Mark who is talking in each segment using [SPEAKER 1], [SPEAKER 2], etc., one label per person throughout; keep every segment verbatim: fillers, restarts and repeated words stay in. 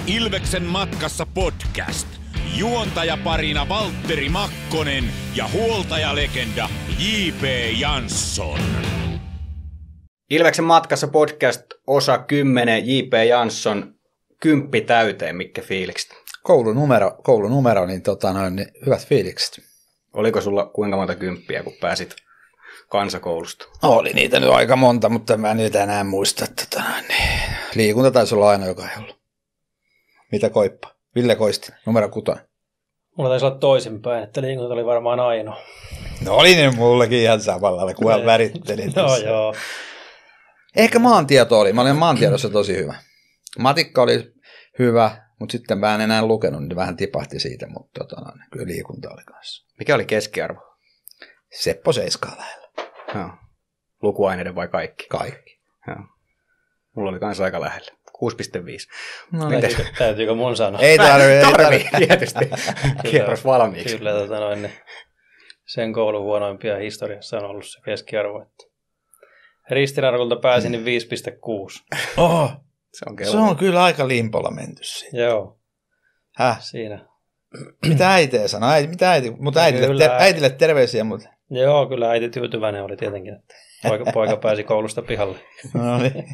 [SPEAKER 1] Ilveksen matkassa podcast. Juontajaparina Valtteri Makkonen ja huoltajalegenda J P Jansson.
[SPEAKER 2] Ilveksen matkassa podcast osa kymmenen, J P Jansson, kymppi täyteen, mitkä fiilikset?
[SPEAKER 3] Koulunumero, koulunumero niin, tota, noin, niin hyvät fiilikset.
[SPEAKER 2] Oliko sulla kuinka monta kymppiä, kun pääsit kansakoulusta?
[SPEAKER 3] Oli niitä nyt aika monta, mutta mä en nyt enää muista. Tota, niin. Liikunta taisi olla aina, joka ei ollut. Mitä Koippa? Ville Koisti, numero kutonen.
[SPEAKER 4] Mulla taisi olla toisinpäin, että liikunta oli varmaan ainoa.
[SPEAKER 3] No oli niin mullekin ihan samalla, kun hän väritteli tässä.
[SPEAKER 4] No joo.
[SPEAKER 3] Ehkä maantieto oli. Mä olin maantiedossa tosi hyvä. Matikka oli hyvä, mutta sitten mä en enää lukenut, niin vähän tipahti siitä, mutta tota, no, kyllä liikunta oli kanssa.
[SPEAKER 2] Mikä oli keskiarvo?
[SPEAKER 3] Seppo seiskaa lähellä.
[SPEAKER 2] Joo. Lukuaineiden vai kaikki?
[SPEAKER 3] Kaikki.
[SPEAKER 2] Joo. Mulla oli kanssa aika lähellä. kuusi pilkku viisi.
[SPEAKER 3] No,
[SPEAKER 4] täytyykö, täytyykö mun sanoa?
[SPEAKER 3] Ei tarvitse.
[SPEAKER 2] Tarvii, tarvii, tietysti. Kierros valmiiksi.
[SPEAKER 4] Kyllä, tota noin, niin sen koulun huonoimpia historiassa on ollut se keskiarvo. Että ristinarvolta pääsin niin viisi pilkku kuusi.
[SPEAKER 3] Oho,
[SPEAKER 2] se, on
[SPEAKER 3] se on kyllä aika limpolla menty siinä.
[SPEAKER 4] Joo.
[SPEAKER 3] Häh?
[SPEAKER 4] Siinä.
[SPEAKER 3] Mitä äiti sanoi? Äiti, mitä äiti? Mutta äitille, ter- äitille terveisiä. Mutta...
[SPEAKER 4] Joo, kyllä äiti tyytyväinen oli tietenkin, että poika, poika pääsi koulusta pihalle.
[SPEAKER 3] No niin.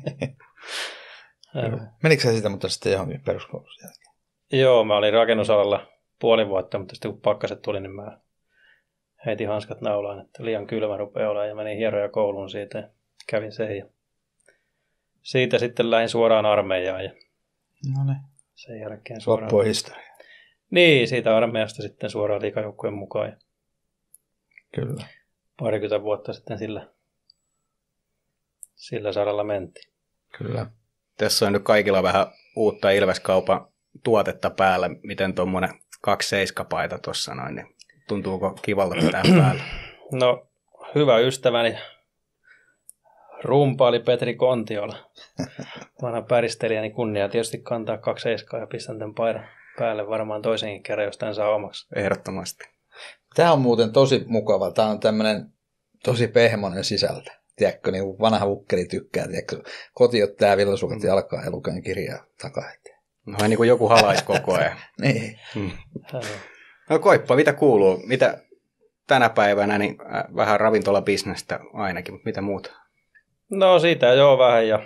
[SPEAKER 3] Menikö sä sitä, mutta sitten johonkin peruskoulussa jälkeen?
[SPEAKER 4] Joo, mä olin rakennusalalla puoli vuotta, mutta sitten kun pakkaset tuli, niin mä heitin hanskat naulaan, että liian kylmä rupeaa olemaan ja menin hieroja kouluun siitä ja kävin sen. Ja siitä sitten lähdin suoraan armeijaan ja
[SPEAKER 3] no niin.
[SPEAKER 4] Sen jälkeen suoraan.
[SPEAKER 3] Loppua historia.
[SPEAKER 4] Niin, siitä armeijasta sitten suoraan liigajoukkueen mukaan. Ja
[SPEAKER 3] kyllä.
[SPEAKER 4] Parikymmentä vuotta sitten sillä, sillä saralla mentiin.
[SPEAKER 3] Kyllä.
[SPEAKER 2] Tässä on nyt kaikilla vähän uutta Ilveskaupan tuotetta päällä. Miten tuommoinen kaksi seiskapaita tuossa noin, niin tuntuuko kivalta pitää päällä?
[SPEAKER 4] No, hyvä ystäväni rumpaali Petri Kontiola. Vanha päristelijäni kunnia tietysti kantaa kaksi seiskaa ja pistän tämän paidan päälle varmaan toisenkin kerran, jos tämän saa omaksi.
[SPEAKER 2] Ehdottomasti.
[SPEAKER 3] Tämä on muuten tosi mukava. Tämä on tämmöinen tosi pehmonen sisältö. Tiedätkö, niin kuin vanha ukkeli tykkää. Tiedätkö, koti ottaa villasukat mm. jalkaan ja lukee kirjaa takaa.
[SPEAKER 2] No niin kuin joku halaisi koko ajan.
[SPEAKER 3] Niin.
[SPEAKER 2] Mm. No Koippa, mitä kuuluu? Mitä tänä päivänä, niin vähän ravintolabisnestä ainakin, mutta mitä muuta?
[SPEAKER 4] No siitä joo vähän ja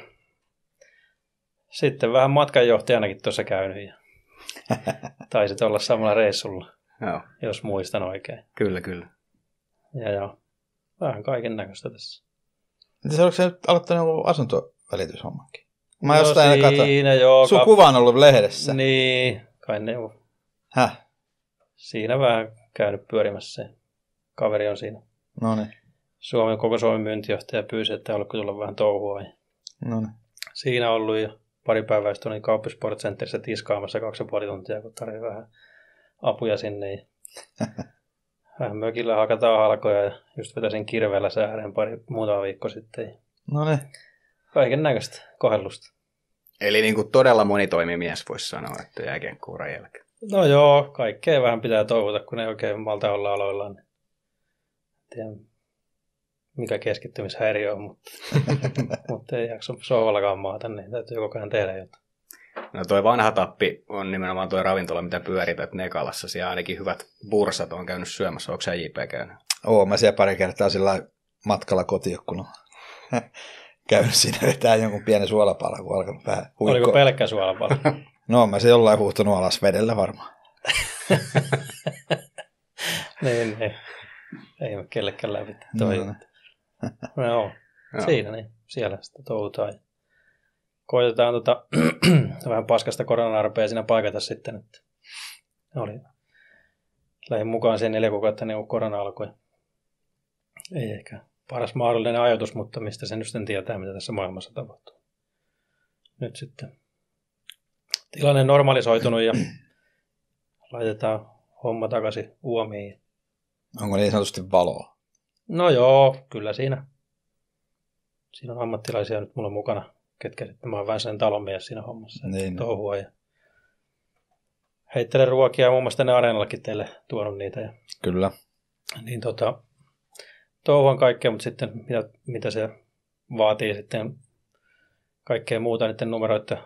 [SPEAKER 4] sitten vähän matkanjohtajanakin tuossa käynyt ja taisit olla samalla reissulla,
[SPEAKER 2] joo.
[SPEAKER 4] Jos muistan oikein.
[SPEAKER 2] Kyllä, kyllä.
[SPEAKER 4] Ja joo, vähän kaiken näköistä tässä.
[SPEAKER 3] Entäs oletko sä nyt aloittanut joku asuntovälityshommankin? Mä
[SPEAKER 4] no
[SPEAKER 3] jostain
[SPEAKER 4] siinä joo.
[SPEAKER 3] Sun kuva on ollut lehdessä.
[SPEAKER 4] Niin, kai ne on.
[SPEAKER 3] Häh?
[SPEAKER 4] Siinä vähän käynyt pyörimässä. Kaveri on siinä.
[SPEAKER 3] No niin.
[SPEAKER 4] Suomen, koko Suomen myyntijohtaja pyysi, että haluatko tulla vähän touhua.
[SPEAKER 3] No niin.
[SPEAKER 4] Siinä ollut ja pari päivää sitten olin Kauppisport Centerissä tiskaamassa kaksi ja puoli tuntia, kun tarvii vähän apuja sinne. Ja vähän mökillä hakataan halkoja ja just vetäisin kirveellä sääreen pari muutama viikko sitten.
[SPEAKER 3] No niin.
[SPEAKER 4] Kaiken näköistä kohellusta.
[SPEAKER 2] Eli niin kuin todella monitoimimies voisi sanoa, että jääkiekko-uran jälkeen.
[SPEAKER 4] No joo, kaikkea vähän pitää toivota, kun ei oikein malta olla aloillaan. En tiedä, mikä keskittymishäiriö on, mutta, mutta ei jaksa sohvallakaan maata, niin täytyy koko ajan tehdä jotain.
[SPEAKER 2] No toi vanha tappi on nimenomaan toi ravintola, mitä pyörität Nekalassa. Siellä ainakin hyvät bursat on käynyt syömässä. Onko sä J P käynyt?
[SPEAKER 3] Oo, mä siellä pari kertaa sillä matkalla kotiin, kun on käynyt siinä vetää jonkun pienen suolapala, kun on alkanut vähän huikkoa.
[SPEAKER 4] Oliko pelkkä suolapala?
[SPEAKER 3] No, mä se jollain huuhtunut alas vedellä varmaan.
[SPEAKER 4] niin, niin. Ei me kellekään läpi toi.
[SPEAKER 3] No,
[SPEAKER 4] no joo, siinä niin. Siellä sitä touhutaan. Koitetaan tota, vähän paskasta koronarpea siinä paikata sitten. Että oli. Lähdin mukaan siihen neljä kuukautta niin kun korona alkoi. Ei ehkä paras mahdollinen ajatus, mutta mistä sen nyt tietää, mitä tässä maailmassa tapahtuu. Nyt sitten tilanne normalisoitunut ja laitetaan homma takaisin uomiin.
[SPEAKER 3] Onko niin sanotusti valoa?
[SPEAKER 4] No joo, kyllä siinä. Siinä on ammattilaisia nyt mulla mukana, ketkä sitten mä oon vähän sen talonmies siinä hommassa.
[SPEAKER 3] Niin.
[SPEAKER 4] Touhua ja heittelen ruokia ja muun muassa tänne areenallakin teille tuonut niitä. Ja,
[SPEAKER 3] kyllä.
[SPEAKER 4] niin tota, touhuan kaikkea, mutta sitten mitä, mitä se vaatii sitten kaikkea muuta niiden numeroiden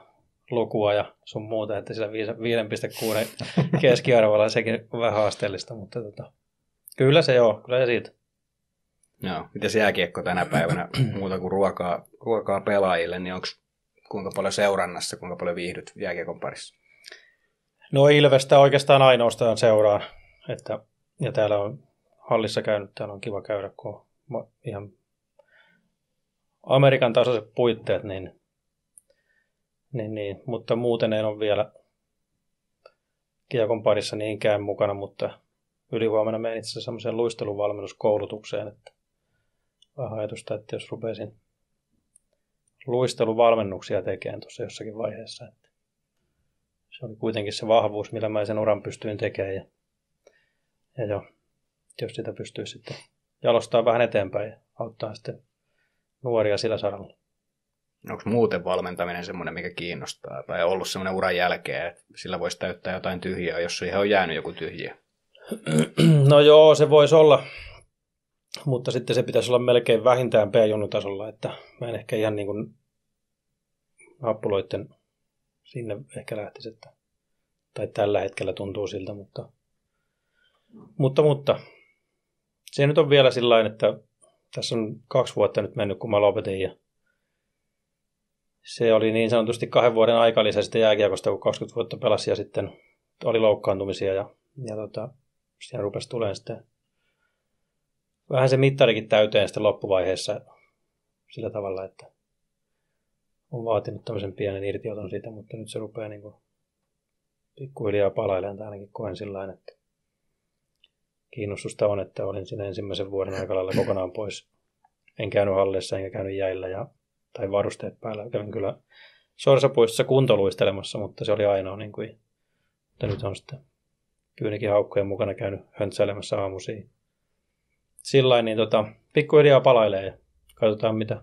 [SPEAKER 4] lukua ja sun muuta, että sillä viisi pilkku kuusi keskiarvolla sekin on vähän haasteellista, mutta tota, kyllä se joo, kyllä se siitä.
[SPEAKER 2] Joo, miten se jääkiekko tänä päivänä muuta kuin ruokaa, ruokaa pelaajille, niin onko kuinka paljon seurannassa, kuinka paljon viihdyt jääkiekon parissa?
[SPEAKER 4] No Ilvestä oikeastaan ainoastaan seuraan, että, ja täällä on hallissa käynyt, täällä on kiva käydä, kun on ihan Amerikan tasoiset puitteet, niin, niin, niin, mutta muuten en ole vielä kiekon parissa niinkään mukana, mutta ylihuomenna menen itse asiassa semmoiseen luisteluvalmennuskoulutukseen, että vähän ajatusta, että jos rupeaisin luisteluvalmennuksia tekemään tuossa jossakin vaiheessa, että se oli kuitenkin se vahvuus, millä mä sen uran pystyin tekemään ja, ja jo, jos sitä pystyy sitten jalostaa vähän eteenpäin ja auttaa sitten nuoria sillä saralla.
[SPEAKER 2] Onko muuten valmentaminen semmoinen, mikä kiinnostaa? Tai on ollut semmoinen uran jälkeen, että sillä voisi täyttää jotain tyhjiä, jos siihen on jäänyt joku tyhjiä?
[SPEAKER 4] No joo, se voisi olla, mutta sitten se pitäisi olla melkein vähintään B-junnu-tasolla, että mä en ehkä ihan niin kuin nappuloitten sinne ehkä lähtisi, että, tai tällä hetkellä tuntuu siltä, mutta, mutta, mutta se nyt on vielä sillain, että tässä on kaksi vuotta nyt mennyt, kun mä lopetin ja se oli niin sanotusti kahden vuoden aikalisä sitten jääkiekosta, kun kaksikymmentä vuotta pelasi ja sitten oli loukkaantumisia ja, ja tota, siinä rupesi tulemaan sitten vähän se mittarikin täyteen sitten loppuvaiheessa sillä tavalla, että on vaatinut tämmöisen pienen irtioton siitä, mutta nyt se rupeaa niin kuin pikkuhiljaa palailemaan, ainakin koen sillain, että kiinnostusta on, että olin siinä ensimmäisen vuoden aikalailla kokonaan pois. En käynyt hallissa enkä käynyt jäillä ja, tai varusteet päällä. Kävin kyllä Sorsapuistossa kuntoluistelemassa, mutta se oli ainoa. Niin kuin, mutta nyt on sitten kyynikin haukkojen mukana käynyt höntsäilemässä aamuisiin. Sillain niin tota, pikkuhiljaa palailee ja katsotaan mitä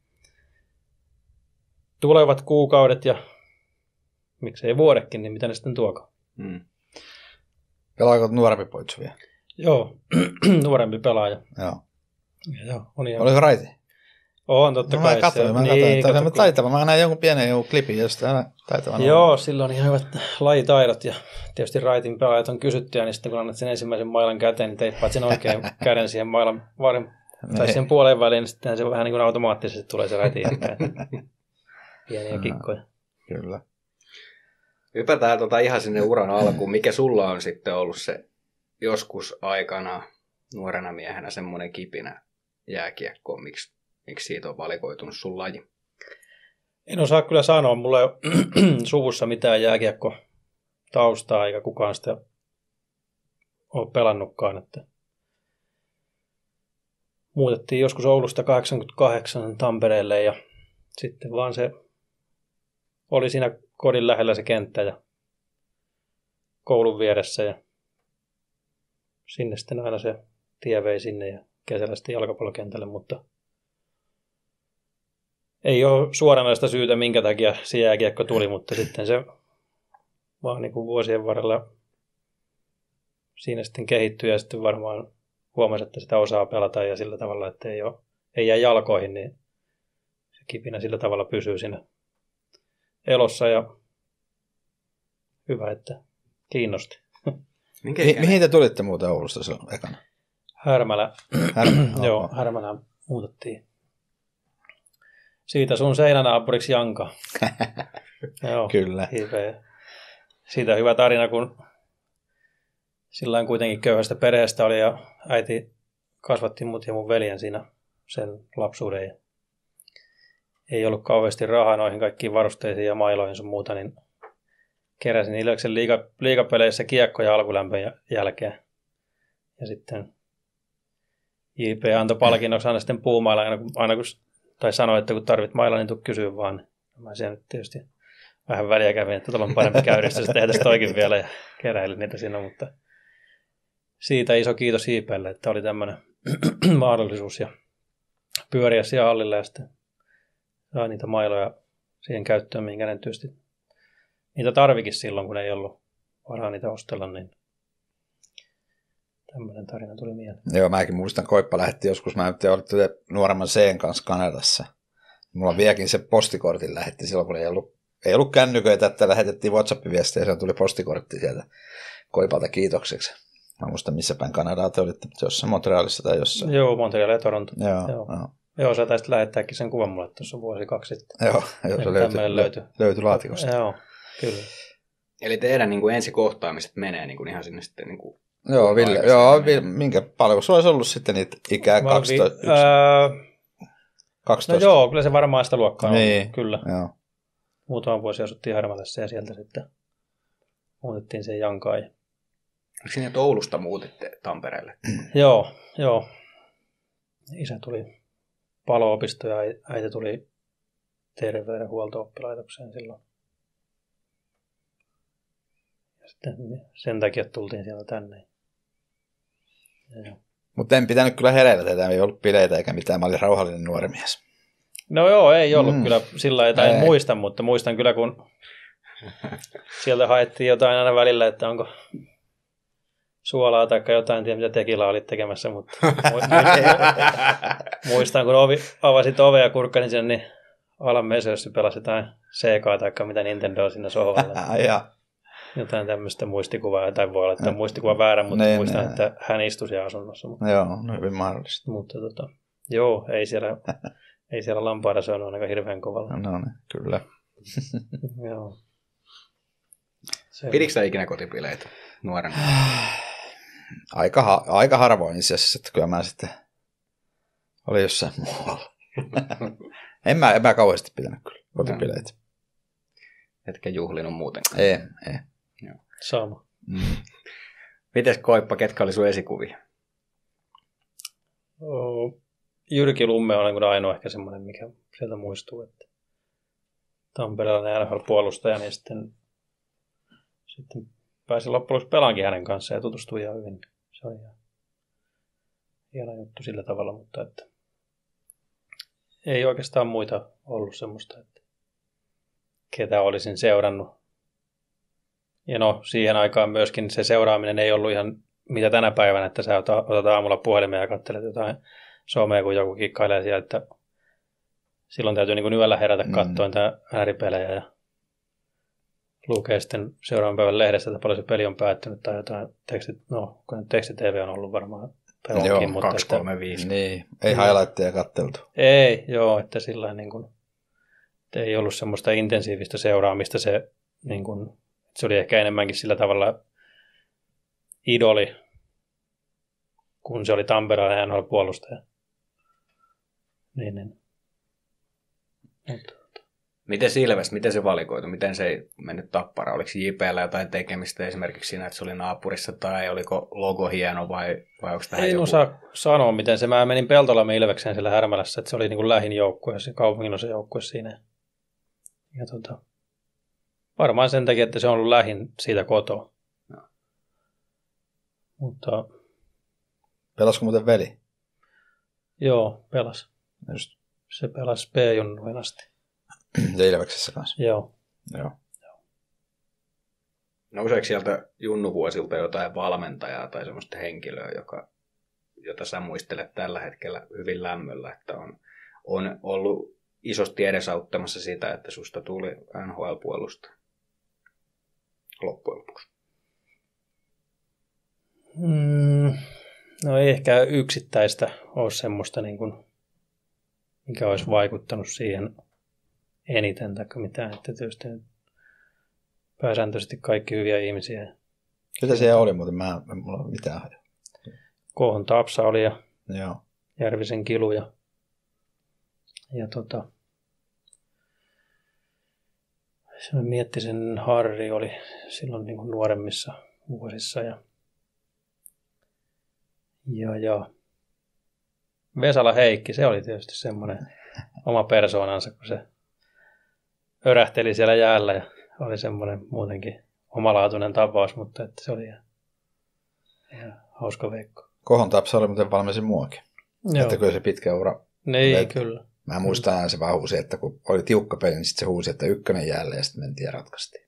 [SPEAKER 4] tulevat kuukaudet ja miksei vuodekin, niin mitä ne sitten tuokaan.
[SPEAKER 2] Hmm.
[SPEAKER 3] Pelaako nuorempi poitsu vielä?
[SPEAKER 4] Joo, nuorempi pelaaja.
[SPEAKER 3] Joo.
[SPEAKER 4] Ja joo, on ihan...
[SPEAKER 3] Oliko raiti?
[SPEAKER 4] On, totta
[SPEAKER 3] no,
[SPEAKER 4] kai.
[SPEAKER 3] mä katsoin, mä katsoin. Niin, katsoin. Taitava. Mä näin jonkun pienen jonkun klipin, josta taitava.
[SPEAKER 4] Joo, sillä on ihan hyvät lajitaidot ja tietysti raitin pelaajat on kysyttyä, niin sitten kun annat sen ensimmäisen mailan käteen, niin teippaat sen oikein käden siihen mailan varren, tai siihen puoleen väliin, niin sitten se vähän niin kuin automaattisesti tulee se raitin jälkeen. Pieniä kikkoja.
[SPEAKER 3] Kyllä.
[SPEAKER 2] Hypätään tota ihan sinne uran alkuun. Mikä sulla on sitten ollut se joskus aikana nuorena miehenä semmoinen kipinä jääkiekkoon? Miksi, miksi siitä on valikoitunut sun laji?
[SPEAKER 4] En osaa kyllä sanoa. Mulla ei ole suvussa mitään jääkiekko taustaa, eikä kukaan sitä ole pelannutkaan. Että muutettiin joskus Oulusta kahdeksankymmentäkahdeksan Tampereelle ja sitten vaan se oli siinä kodin lähellä se kenttä ja koulun vieressä ja sinne sitten aina se tie vei sinne ja kesällä sitten jalkapallokentälle, mutta ei ole suoranaista syytä, minkä takia se jääkiekko tuli, mutta sitten se vaan niin kuin vuosien varrella siinä sitten kehittyi ja sitten varmaan huomasi, että sitä osaa pelata ja sillä tavalla, että ei, ole, ei jää jalkoihin, niin se kipinä sillä tavalla pysyy siinä elossa ja hyvä, että kiinnosti.
[SPEAKER 3] Mi- mihin te tulitte muuten Oulusta silloin ekana?
[SPEAKER 4] Härmälä.
[SPEAKER 3] Härmälä.
[SPEAKER 4] Joo, Härmälään muutettiin. Siitä sun seinänaapuriksi Janka. Joo,
[SPEAKER 3] kyllä.
[SPEAKER 4] Hiipeä. Siitä hyvä tarina, kun sillain kuitenkin köyhästä perheestä oli ja äiti kasvatti mut ja mun veljen siinä sen lapsuuden. Ja ei ollut kauheasti rahaa noihin kaikkiin varusteisiin ja mailoihin sun muuta, niin keräsin Ilveksen liiga, liigapeleissä kiekkoja alkulämpön jälkeen. Ja sitten J P antoi palkinnoksi aina sitten puumailla, aina, aina kun, tai sanoi, että kun tarvit mailla, niin tuu kysyä vaan. Mä siellä nyt tietysti vähän väliä kävin, että tuolla on parempi käydessä, sitten tehtäisiin toikin vielä ja keräilin niitä siinä, mutta siitä iso kiitos J P:lle, että oli tämmöinen mahdollisuus ja pyöriä siellä hallilla ja sitten saa niitä mailoja siihen käyttöön, mihinkä ne tietysti niitä tarvikin silloin, kun ei ollut varaa niitä ostella, niin tämmöinen tarina tuli mieleen.
[SPEAKER 3] Joo, mäkin muistan, Koippa lähetti joskus, mä nyt olin nuoremman C:n kanssa Kanadassa. Mulla vieläkin se postikortin lähetti silloin, kun ei ollut ei ollut kännyköitä, että lähetettiin WhatsApp-viestejä ja se tuli postikortti sieltä Koipalta kiitokseksi. Mä muistan, missä päin Kanadaa te olitte, jossain Montrealissa tai jossain.
[SPEAKER 4] Joo, Montreal ja Toronto.
[SPEAKER 3] Joo,
[SPEAKER 4] joo.
[SPEAKER 3] joo.
[SPEAKER 4] Joo, sä taisit lähettääkin sen kuvan mulle tuossa vuosi kaksi sitten.
[SPEAKER 3] Joo, joo se löytyi, löytyi. löytyi laatikosta.
[SPEAKER 4] Joo, kyllä.
[SPEAKER 2] Eli teidän niin kuin ensikohtaamiset menee niin kuin ihan sinne sitten niin kuin
[SPEAKER 3] joo, Ville, joo vi, minkä paljon sulla olisi ollut sitten niitä ikää kaksitoista?
[SPEAKER 4] Vi, ää,
[SPEAKER 3] kaksitoista.
[SPEAKER 4] No joo, kyllä se varmaan sitä luokkaa
[SPEAKER 3] niin,
[SPEAKER 4] on, kyllä.
[SPEAKER 3] Joo.
[SPEAKER 4] Muutama vuosi asuttiin Harmatassa ja sieltä sitten muutettiin sen Jankaan.
[SPEAKER 2] Oliko sinne Oulusta muutitte Tampereelle?
[SPEAKER 4] Joo, joo. Isä tuli palo-opisto ja äiti tuli terveydenhuolto-oppilaitokseen silloin. Ja sitten sen takia tultiin sieltä tänne.
[SPEAKER 3] Mutta en pitänyt kyllä hereillä teitä, ei ollut bileitä eikä mitään, mä olin rauhallinen nuori mies.
[SPEAKER 4] No joo, ei ollut mm. kyllä sillä lailla, en
[SPEAKER 3] ei.
[SPEAKER 4] muista, mutta muistan kyllä, kun sieltä haettiin jotain aina välillä, että onko suolaa tai jotain, tiedä mitä tekila olit tekemässä, mutta muistan, kun ovi, avasit ovea ja kurkkanin sen, niin Alan Mesössä pelasi jotain Segaa tai mitä Nintendoa siinä sohvalla. Jotain tämmöistä muistikuvaa, tai voi olla, että muistikuva väärä, mutta ne, muistan, ne, että hän istui siellä asunnossa. Mutta,
[SPEAKER 3] joo, no hyvin mahdollista.
[SPEAKER 4] Mutta tota, joo, ei siellä, ei siellä lampaada se on ainakaan hirveän kovalla.
[SPEAKER 3] No niin, kyllä.
[SPEAKER 4] Joo.
[SPEAKER 2] Pidikö sä ikinä kotipileitä nuorena?
[SPEAKER 3] Aika, ha- aika harvoin itse asiassa, että kyllä mä sitten olin jossain muualla. en, mä, en mä kauheasti pitänyt kyllä kotipileitä.
[SPEAKER 2] Etkä juhlinut muutenkaan?
[SPEAKER 3] Ei, ei.
[SPEAKER 2] Joo.
[SPEAKER 4] Sama.
[SPEAKER 3] Mm.
[SPEAKER 2] Mites Koippa, ketkä oli sun esikuvia?
[SPEAKER 4] Oh, Jyrki Lumme on niin ainoa ehkä semmoinen, mikä sieltä muistuu, että Tampereella N H L-puolustaja, niin sitten, sitten pääsin loppujen lopuksi pelaankin hänen kanssaan ja tutustui ihan hyvin. Se on ihan hieno juttu sillä tavalla, mutta että ei oikeastaan muita ollut semmoista, että ketä olisin seurannut. Ja no, siihen aikaan myöskin se seuraaminen ei ollut ihan mitä tänä päivänä, että sä otat aamulla puhelimeen ja katselet jotain somea, kun joku kikkailee siellä, että silloin täytyy niin kuin yöllä herätä katsoen mm. ääripelejä ja lukee sitten seuraavan päivän lehdestä, että paljon se peli on päättynyt tai jotain tekstit, no kun teksti-T V on ollut varmaan onkin,
[SPEAKER 2] joo,
[SPEAKER 4] mutta
[SPEAKER 2] kaksi kolme viisi.
[SPEAKER 3] Niin, ei highlightteja katteltu.
[SPEAKER 4] Ei, joo, että sillä niin kuin, että ei ollut semmoista intensiivistä seuraamista, se, niin kuin, se oli ehkä enemmänkin sillä tavalla idoli, kun se oli Tampereen N H L-puolustaja. Niin, niin.
[SPEAKER 2] Miten Ilves, miten se valikoitu? Miten se ei mennyt Tappara? Oliko J P:llä jotain tekemistä esimerkiksi siinä, että se oli naapurissa, tai oliko logo hieno, vai, vai onko tähän
[SPEAKER 4] ei
[SPEAKER 2] joku?
[SPEAKER 4] osaa sanoa, miten se. Mä menin Peltolamme Ilvekseen siellä Härmälässä, että se oli niin kuin lähin joukkue, se kaupungin osa joukkue siinä. Ja tota, varmaan sen takia, että se on ollut lähin siitä kotoa. No. Mutta
[SPEAKER 3] Pelasiko muuten veli?
[SPEAKER 4] Joo, pelas.
[SPEAKER 3] Just.
[SPEAKER 4] Se pelasi B-junnuin asti.
[SPEAKER 3] Ja Ilveksessä kanssa.
[SPEAKER 4] Joo.
[SPEAKER 3] Joo.
[SPEAKER 2] Nouseeko sieltä junnuvuosilta jotain valmentajaa tai semmoista henkilöä, joka, jota sä muistelet tällä hetkellä hyvin lämmöllä, että on, on ollut isosti edesauttamassa sitä, että susta tuli N H L-puolustaja loppujen lopuksi?
[SPEAKER 4] Mm, no ei ehkä yksittäistä ole semmoista, niin kuin, mikä olisi vaikuttanut siihen eniten tai mitään. Että tietysti pääsääntöisesti kaikki hyviä ihmisiä.
[SPEAKER 3] Ketä siellä oli muuten? Mä en mulla ole mitään hajua.
[SPEAKER 4] Kohon Tapsa oli ja
[SPEAKER 3] Joo.
[SPEAKER 4] Järvisen Kilu ja, ja tota, Miettisen Harri oli silloin niin kuin nuoremmissa vuosissa ja, ja, ja Vesala Heikki, se oli tietysti semmoinen oma persoonansa, kun se örähteli siellä jäällä ja oli semmoinen muutenkin omalaatuinen tapaus, mutta että se oli ihan, ihan hauska veikko.
[SPEAKER 3] Kohon Tapsa oli muuten valmisin muakin. Joo. Että kyllä se pitkä ura.
[SPEAKER 4] Niin, Let... kyllä.
[SPEAKER 3] Mä muistan aina se vaan huusi, että kun oli tiukka peli, niin sitten se huusi, että ykkönen jälleen ja sitten mentiin ja ratkaistiin.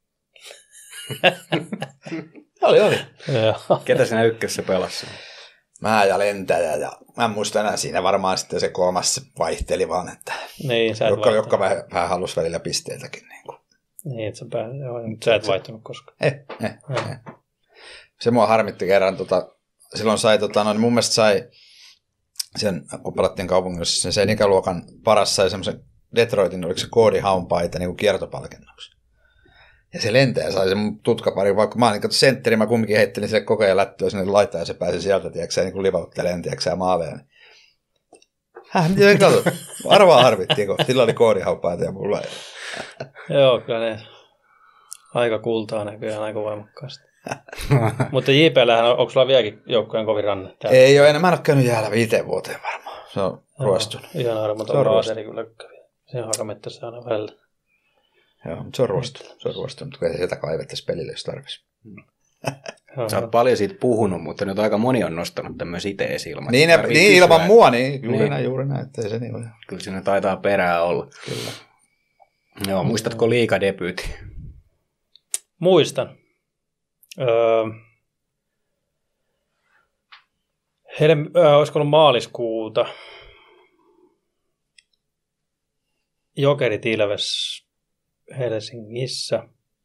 [SPEAKER 3] oli, oli.
[SPEAKER 2] Ketä siinä ykkössä pelasi?
[SPEAKER 3] Mä ja lentäjä ja mä en muista enää siinä varmaan sitten se kolmas vaihteli vaan, että
[SPEAKER 4] niin,
[SPEAKER 3] jotka, jotka vähän, vähän halusi välillä pisteitäkin. Niin kuin.
[SPEAKER 4] Niin, että sä, pää... Joo, mutta sä et vaihtunut koskaan.
[SPEAKER 3] Eh, eh, eh. Se mua harmitti kerran. Tota, silloin sai, tota, no, mun mielestä sai, sen, kun pelattiin kaupungissa, sen, sen ikäluokan paras sai semmoisen Detroitin, oliko se koodihaunpaita niin kuin kiertopalkinnoksi. Ja se lentäjä sai sen tutkapari, vaikka mä olin kato sentteri, mä kumminkin heittelin sille koko ajan lättyä sinne laittaa ja se pääsi sieltä, tiedätkö, niin kuin livauttelemaan, tiedätkö, maaleen. Häh, miten kato, arvaa harvittiin, kun sillä oli koodihaunpaita ja mulla ei.
[SPEAKER 4] Joo, kyllä ne aika kultaa näköjään aika voimakkaasti. Mutta J P:llähän on, onko sulla vieläkin joukkojen kovin ranne? Täällä?
[SPEAKER 3] Ei ole enää, mä en ole käynyt jäällä viiteen vuoteen varmaan. Se on ruostunut.
[SPEAKER 4] Ihan armoton laaseri kyllä kävi. Se on hakamettässä aina välillä.
[SPEAKER 3] Joo, mutta se on ruostunut. Se on ruostunut, kun ei sieltä kaivettaisi pelille, jos tarvitsisi.
[SPEAKER 2] Sä oot paljon siitä puhunut, mutta nyt aika moni on nostanut tämmöisen itse esiin.
[SPEAKER 3] Niin, niin kysyä, ilman mua, niin juuri niin. näin, juuri näin, ettei se niin ole.
[SPEAKER 2] Kyllä siinä taitaa perää olla.
[SPEAKER 3] Kyllä.
[SPEAKER 2] Joo, muistatko liigadebyytin?
[SPEAKER 4] Muistan. Öö, heidän, öö, olisiko ollut maaliskuuta. Jokerit Ilves Helsingissä.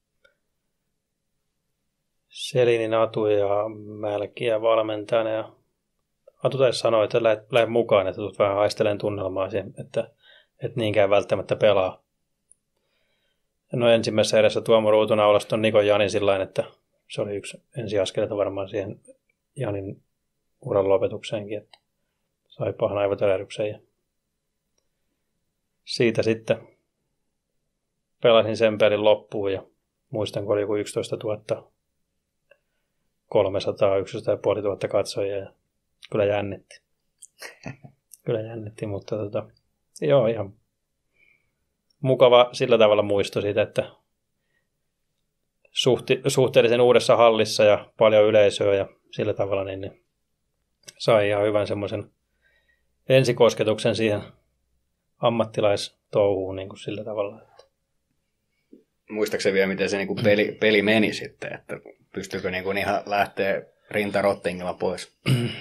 [SPEAKER 4] Selinin Atu ja Mälkiä valmentajana. Ja Atu taisi sanoa, että lähdet, lähdet mukaan, että tulet vähän haistelemaan tunnelmaa siihen, että et niinkään välttämättä pelaa. No ensimmäisessä edessä Tuomo Ruutunaulasta on Nikon Janin sillain, että se oli yksi ensiaskeleita varmaan siihen Janin uran lopetukseenkin, että sai pahan aivotärähdyksen. Ja siitä sitten pelasin sen pelin loppuun ja muistan, kun oli joku yksitoistatuhatta kolmesataa, yksitoista tuhatta katsojia ja kyllä jännitti. Kyllä jännitti, mutta tota, joo, ihan mukava sillä tavalla muisto siitä, että suhti, suhteellisen uudessa hallissa ja paljon yleisöä ja sillä tavalla niin, niin sai ihan hyvän semmoisen ensikosketuksen siihen ammattilaistouhuun niin kuin sillä tavalla.
[SPEAKER 2] Muistaakseni vielä, miten se niin kuin peli, peli meni sitten, että pystyykö niin kuin ihan lähteä rintarottingilla pois?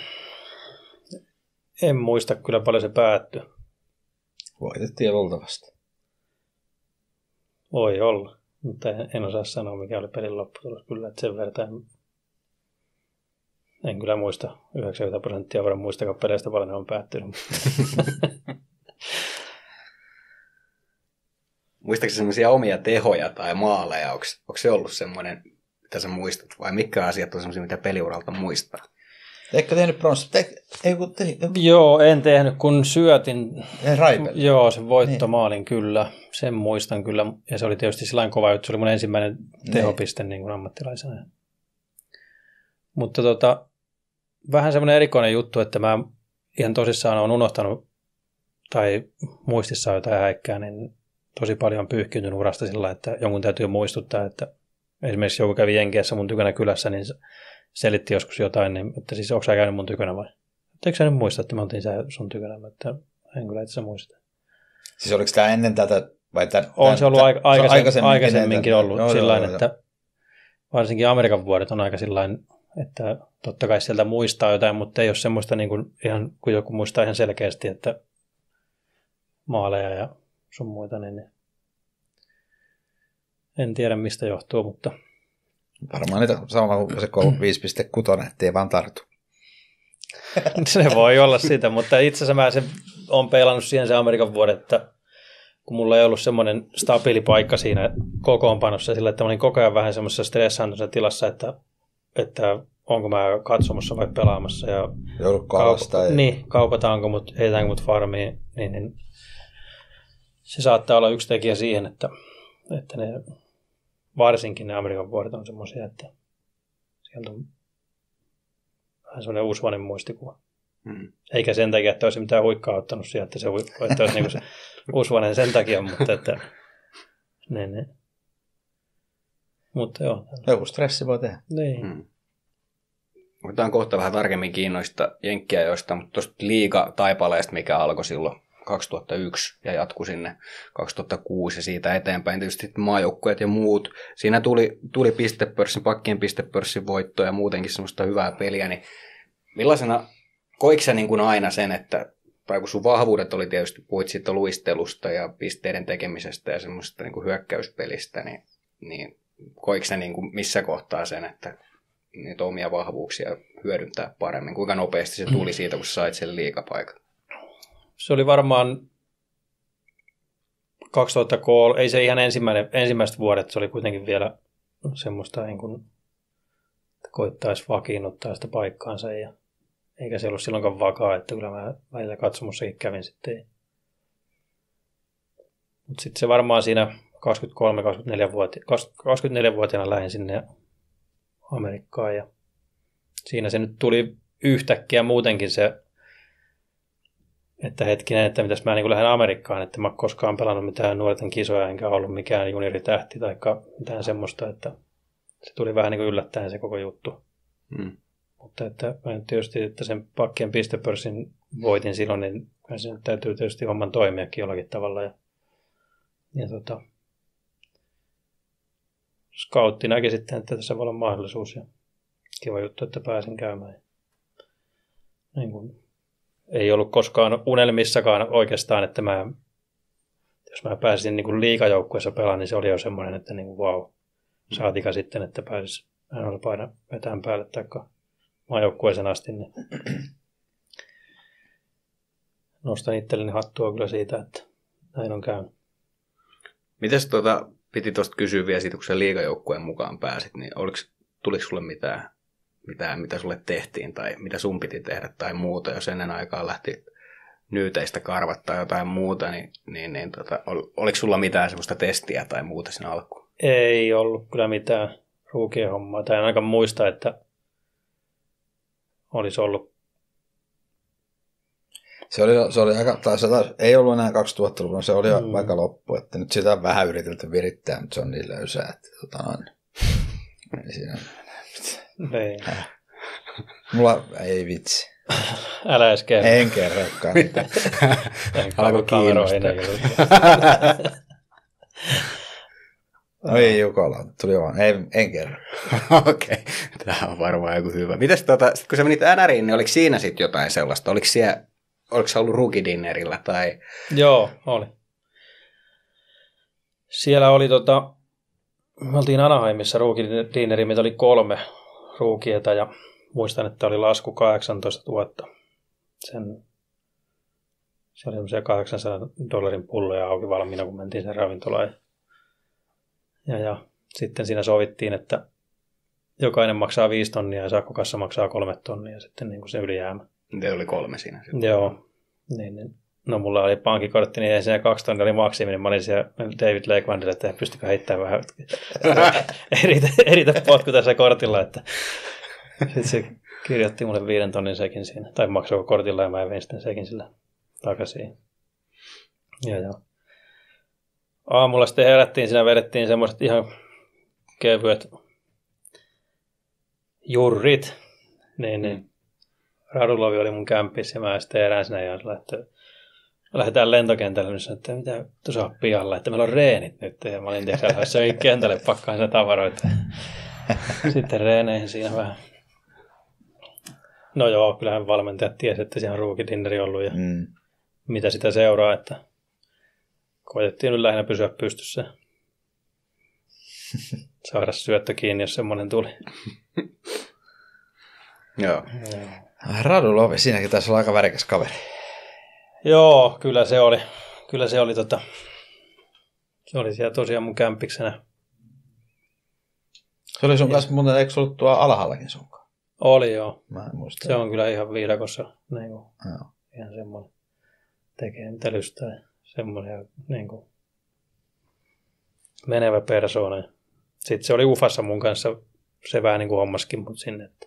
[SPEAKER 4] En muista kyllä paljon se päättyi.
[SPEAKER 3] Voitettiin luultavasti.
[SPEAKER 4] Voi olla, mutta en, en osaa sanoa, mikä oli pelin lopputulos. Kyllä, että sen verran en, en kyllä muista. yhdeksänkymmentä prosenttia voidaan muistakaan peleistä paljon ne on päättynyt.
[SPEAKER 2] Muistatko sellaisia omia tehoja tai maaleja? Onko, onko se ollut semmoinen, mitä sä muistat? Vai mitkä asiat on sellaisia, mitä peliuralta muistaa?
[SPEAKER 3] Eikö tehnyt bronssi? Te, ei, kun te,
[SPEAKER 4] Joo, en tehnyt, kun syötin.
[SPEAKER 3] Raipelle.
[SPEAKER 4] Joo, se voittomaalin niin. Kyllä. Sen muistan kyllä. Ja se oli tietysti sellainen kova juttu. Se oli mun ensimmäinen tehopiste niin kuin ammattilaisena. Mutta tota, vähän semmoinen erikoinen juttu, että mä ihan tosissaan olen unohtanut tai muistissa on jotain häikkää, niin tosi paljon on pyyhkiytynyt urasta sillä, että jonkun täytyy muistuttaa, että esimerkiksi joku kävi Jenkeissä mun tykönä kylässä, niin selitti joskus jotain, niin, että siis onko sä käynyt mun tykönä vai? Eikö sä nyt muista, että mä oltiin sun tykönä, että en kyllä itse muista.
[SPEAKER 3] Siis oliko tämä ennen tätä? Vai tämän,
[SPEAKER 4] on
[SPEAKER 3] tämän,
[SPEAKER 4] se ollut aika, aikaisemmin, aikaisemminkin, aikaisemminkin ollut
[SPEAKER 3] joo,
[SPEAKER 4] sillain,
[SPEAKER 3] joo,
[SPEAKER 4] että
[SPEAKER 3] joo.
[SPEAKER 4] Varsinkin Amerikan vuodet on aika sillain, että totta kai sieltä muistaa jotain, mutta ei ole semmoista niin kuin ihan, kun joku muistaa ihan selkeästi, että maaleja ja sun muita, niin en tiedä mistä johtuu, mutta
[SPEAKER 3] varmaan niitä samalla kuin se viisi pilkku kuusi, ettei vaan tartu.
[SPEAKER 4] Se voi olla sitä, mutta itse asiassa mä sen olen peilannut siihen se Amerikan vuodet, että kun mulla ei ollut semmoinen stabiili paikka siinä kokoonpanossa, sillä että mä olin koko ajan vähän semmoisessa stressaantuneessa tilassa, että, että onko mä katsomassa vai pelaamassa. Ja
[SPEAKER 3] joudutko alas tai...
[SPEAKER 4] Niin, kaupataanko mut, heitäänkö mut farmiin, niin, niin se saattaa olla yksi tekijä siihen, että, että ne, varsinkin ne Amerikan vuodet on semmoisia, että sieltä on vähän semmoinen uusvainen muistikuva. Hmm. Eikä sen takia, että olisi mitään huikkaa ottanut siihen, että se, että olisi niin se uusvainen sen takia, mutta että ne, ne. Mutta joo.
[SPEAKER 3] Joku stressi voi tehdä.
[SPEAKER 4] Niin.
[SPEAKER 2] Hmm. Otetaan kohta vähän tarkemmin kiinnoista jenkkiajoista, mutta tuosta liiga-taipaleesta, mikä alkoi silloin kaksituhattayksi ja jatkui sinne kaksituhattakuusi ja siitä eteenpäin tietysti maajoukkueet ja muut. Siinä tuli, tuli pistepörssin, pakkien pistepörssin voitto ja muutenkin semmoista hyvää peliä, niin millaisena, koiko sä niin kuin aina sen, että tai kun sun vahvuudet oli tietysti, puhuit siitä luistelusta ja pisteiden tekemisestä ja semmoisesta niin kuin hyökkäyspelistä, niin, niin koiko sä niin kuin missä kohtaa sen, että niitä omia vahvuuksia hyödyntää paremmin? Kuinka nopeasti se tuli siitä, kun sait sen liigapaikan? Se
[SPEAKER 4] oli varmaan kaksituhattakolme, ei se ihan ensimmäinen, ensimmäiset vuodet, se oli kuitenkin vielä semmoista, niin kuin, että koittaisi vakiinnuttaa sitä paikkaansa, ja eikä se ollut silloinkaan vakaa, että kyllä mä välillä katsomossakin kävin sitten. Mutta sitten se varmaan siinä kaksikymmentäkolme kaksikymmentäneljä-vuotiaana lähdin sinne Amerikkaan, ja siinä se nyt tuli yhtäkkiä muutenkin se, että hetkinen, että mitäs mä niin lähden Amerikkaan, että mä oon koskaan pelannut mitään nuorten kisoja, enkä ollut mikään junioritähti tai mitään semmoista, että se tuli vähän niin kuin yllättäen se koko juttu. Hmm. Mutta että mä tietysti, että sen pakkien pistepörssin voitin silloin, niin sen täytyy tietysti homman toimiakin jollakin tavalla. Ja, ja tota, scoutti näki sitten, että tässä voi olla mahdollisuus ja kiva juttu, että pääsin käymään. Niin kuin ei ollut koskaan unelmissakaan oikeastaan, että mä, jos mä pääsin niin kuin liigajoukkueessa pelaan, niin se oli jo semmoinen, että niin kuin vau, saatika sitten, että pääsis aina paina vetään päälle taikka maajoukkueeseen asti, niin nostan itselleni hattua kyllä siitä, että näin on käynyt.
[SPEAKER 2] Mites tuota, piti tuosta kysyä vielä siitä, kun sä liigajoukkueen mukaan pääsit, niin oliko, tuliko sulle mitään, mitään, mitä sulle tehtiin tai mitä sun piti tehdä tai muuta, jos ennen aikaa lähti nyyteistä karvat tai jotain muuta, niin, niin, niin tota, ol, oliko sulla mitään semmoista testiä tai muuta siinä alkuun?
[SPEAKER 4] Ei ollut kyllä mitään ruukien hommaa, tai en ainakaan muista, että olisi ollut.
[SPEAKER 3] Se oli, se oli aika, tai se taas, ei ollut enää kaksituhattaluvulla, se oli mm. aika loppu, että nyt sitä on vähän yritelty virittää, mutta se on niin löysää, että tota noin. Ei siinä
[SPEAKER 4] ei.
[SPEAKER 3] Mulla ei vitsi.
[SPEAKER 4] Älä edes kerro.
[SPEAKER 3] En kerrokaan.
[SPEAKER 2] Alkoi kiinnostaa.
[SPEAKER 3] Oi Jukola, tuli vaan. Ei, en kerro.
[SPEAKER 2] Okei, okay. Tämä on varmaan joku hyvä. Mites tota, sit kun sä menit N R:iin, niin oliko siinä sitten jotain sellaista? Oliko siellä, oliko sä ollut rookie-dinnerillä tai?
[SPEAKER 4] Joo, oli. Siellä oli tota, me oltiin Anaheimissa rookie-dinneri, mitä oli kolme rookieta ja muistan, että oli lasku kahdeksantoistatuhatta. Sen, se oli semmoisia kahdeksansadan dollarin pulloja auki valmiina, kun mentiin sen ravintolaan. Ja, ja sitten siinä sovittiin, että jokainen maksaa viisi tonnia ja sakkokassa maksaa kolme tonnia sitten niin kuin se ylijäämä.
[SPEAKER 2] Te oli kolme siinä sitten.
[SPEAKER 4] Joo. Niin, niin. No mulla oli pankkikortti, niin ei siinä kaksi tonnia oli maksimi, niin mä olin siellä David Lakewandille, että pystykö heittämään vähän eritä, eritä potku tässä kortilla. Että. Sitten se kirjoitti mulle viiden tonnin sekin siinä, tai maksoi kortilla ja mä vein sitten sekin sillä takaisin. Ja joo. Aamulla sitten herättiin, siinä vedettiin semmoiset ihan kevyet jurrit. Niin, niin. Radulovi oli mun kämpissä ja mä sitten erään siinä ja että lähdetään lentokentälle, niin sanoin, että mitä tuossa on pihalla, että meillä on reenit nyt. Ja mä olin tietysti söin kentälle pakkaan sen tavaroita. Sitten reeneihin siinä vähän. No joo, kyllähän valmentajat tiesi, että siellä on ruukidinneri ollut ja mm. mitä sitä seuraa, että koitettiin nyt lähinnä pysyä pystyssä. Saada syöttö kiinni, jos semmoinen tuli.
[SPEAKER 2] Joo.
[SPEAKER 3] Radulovi, siinäkin taisi olla aika värikäs kaveri.
[SPEAKER 4] Joo, kyllä se oli. Kyllä se oli tota... Se oli siellä tosiaan mun kämpiksenä.
[SPEAKER 3] Se oli sun kanssa, mutta eikö se ollut tuo alhaallakin sunkaan?
[SPEAKER 4] Oli joo.
[SPEAKER 3] Mä en muista.
[SPEAKER 4] Se on kyllä ihan viidakossa. Niin kuin, ihan semmoinen tekee mitä lystää. Semmoinen niin kuin menevä persoona. Sitten se oli Ufassa mun kanssa. Se vähän niin kuin hommaskin mut sinne. Että.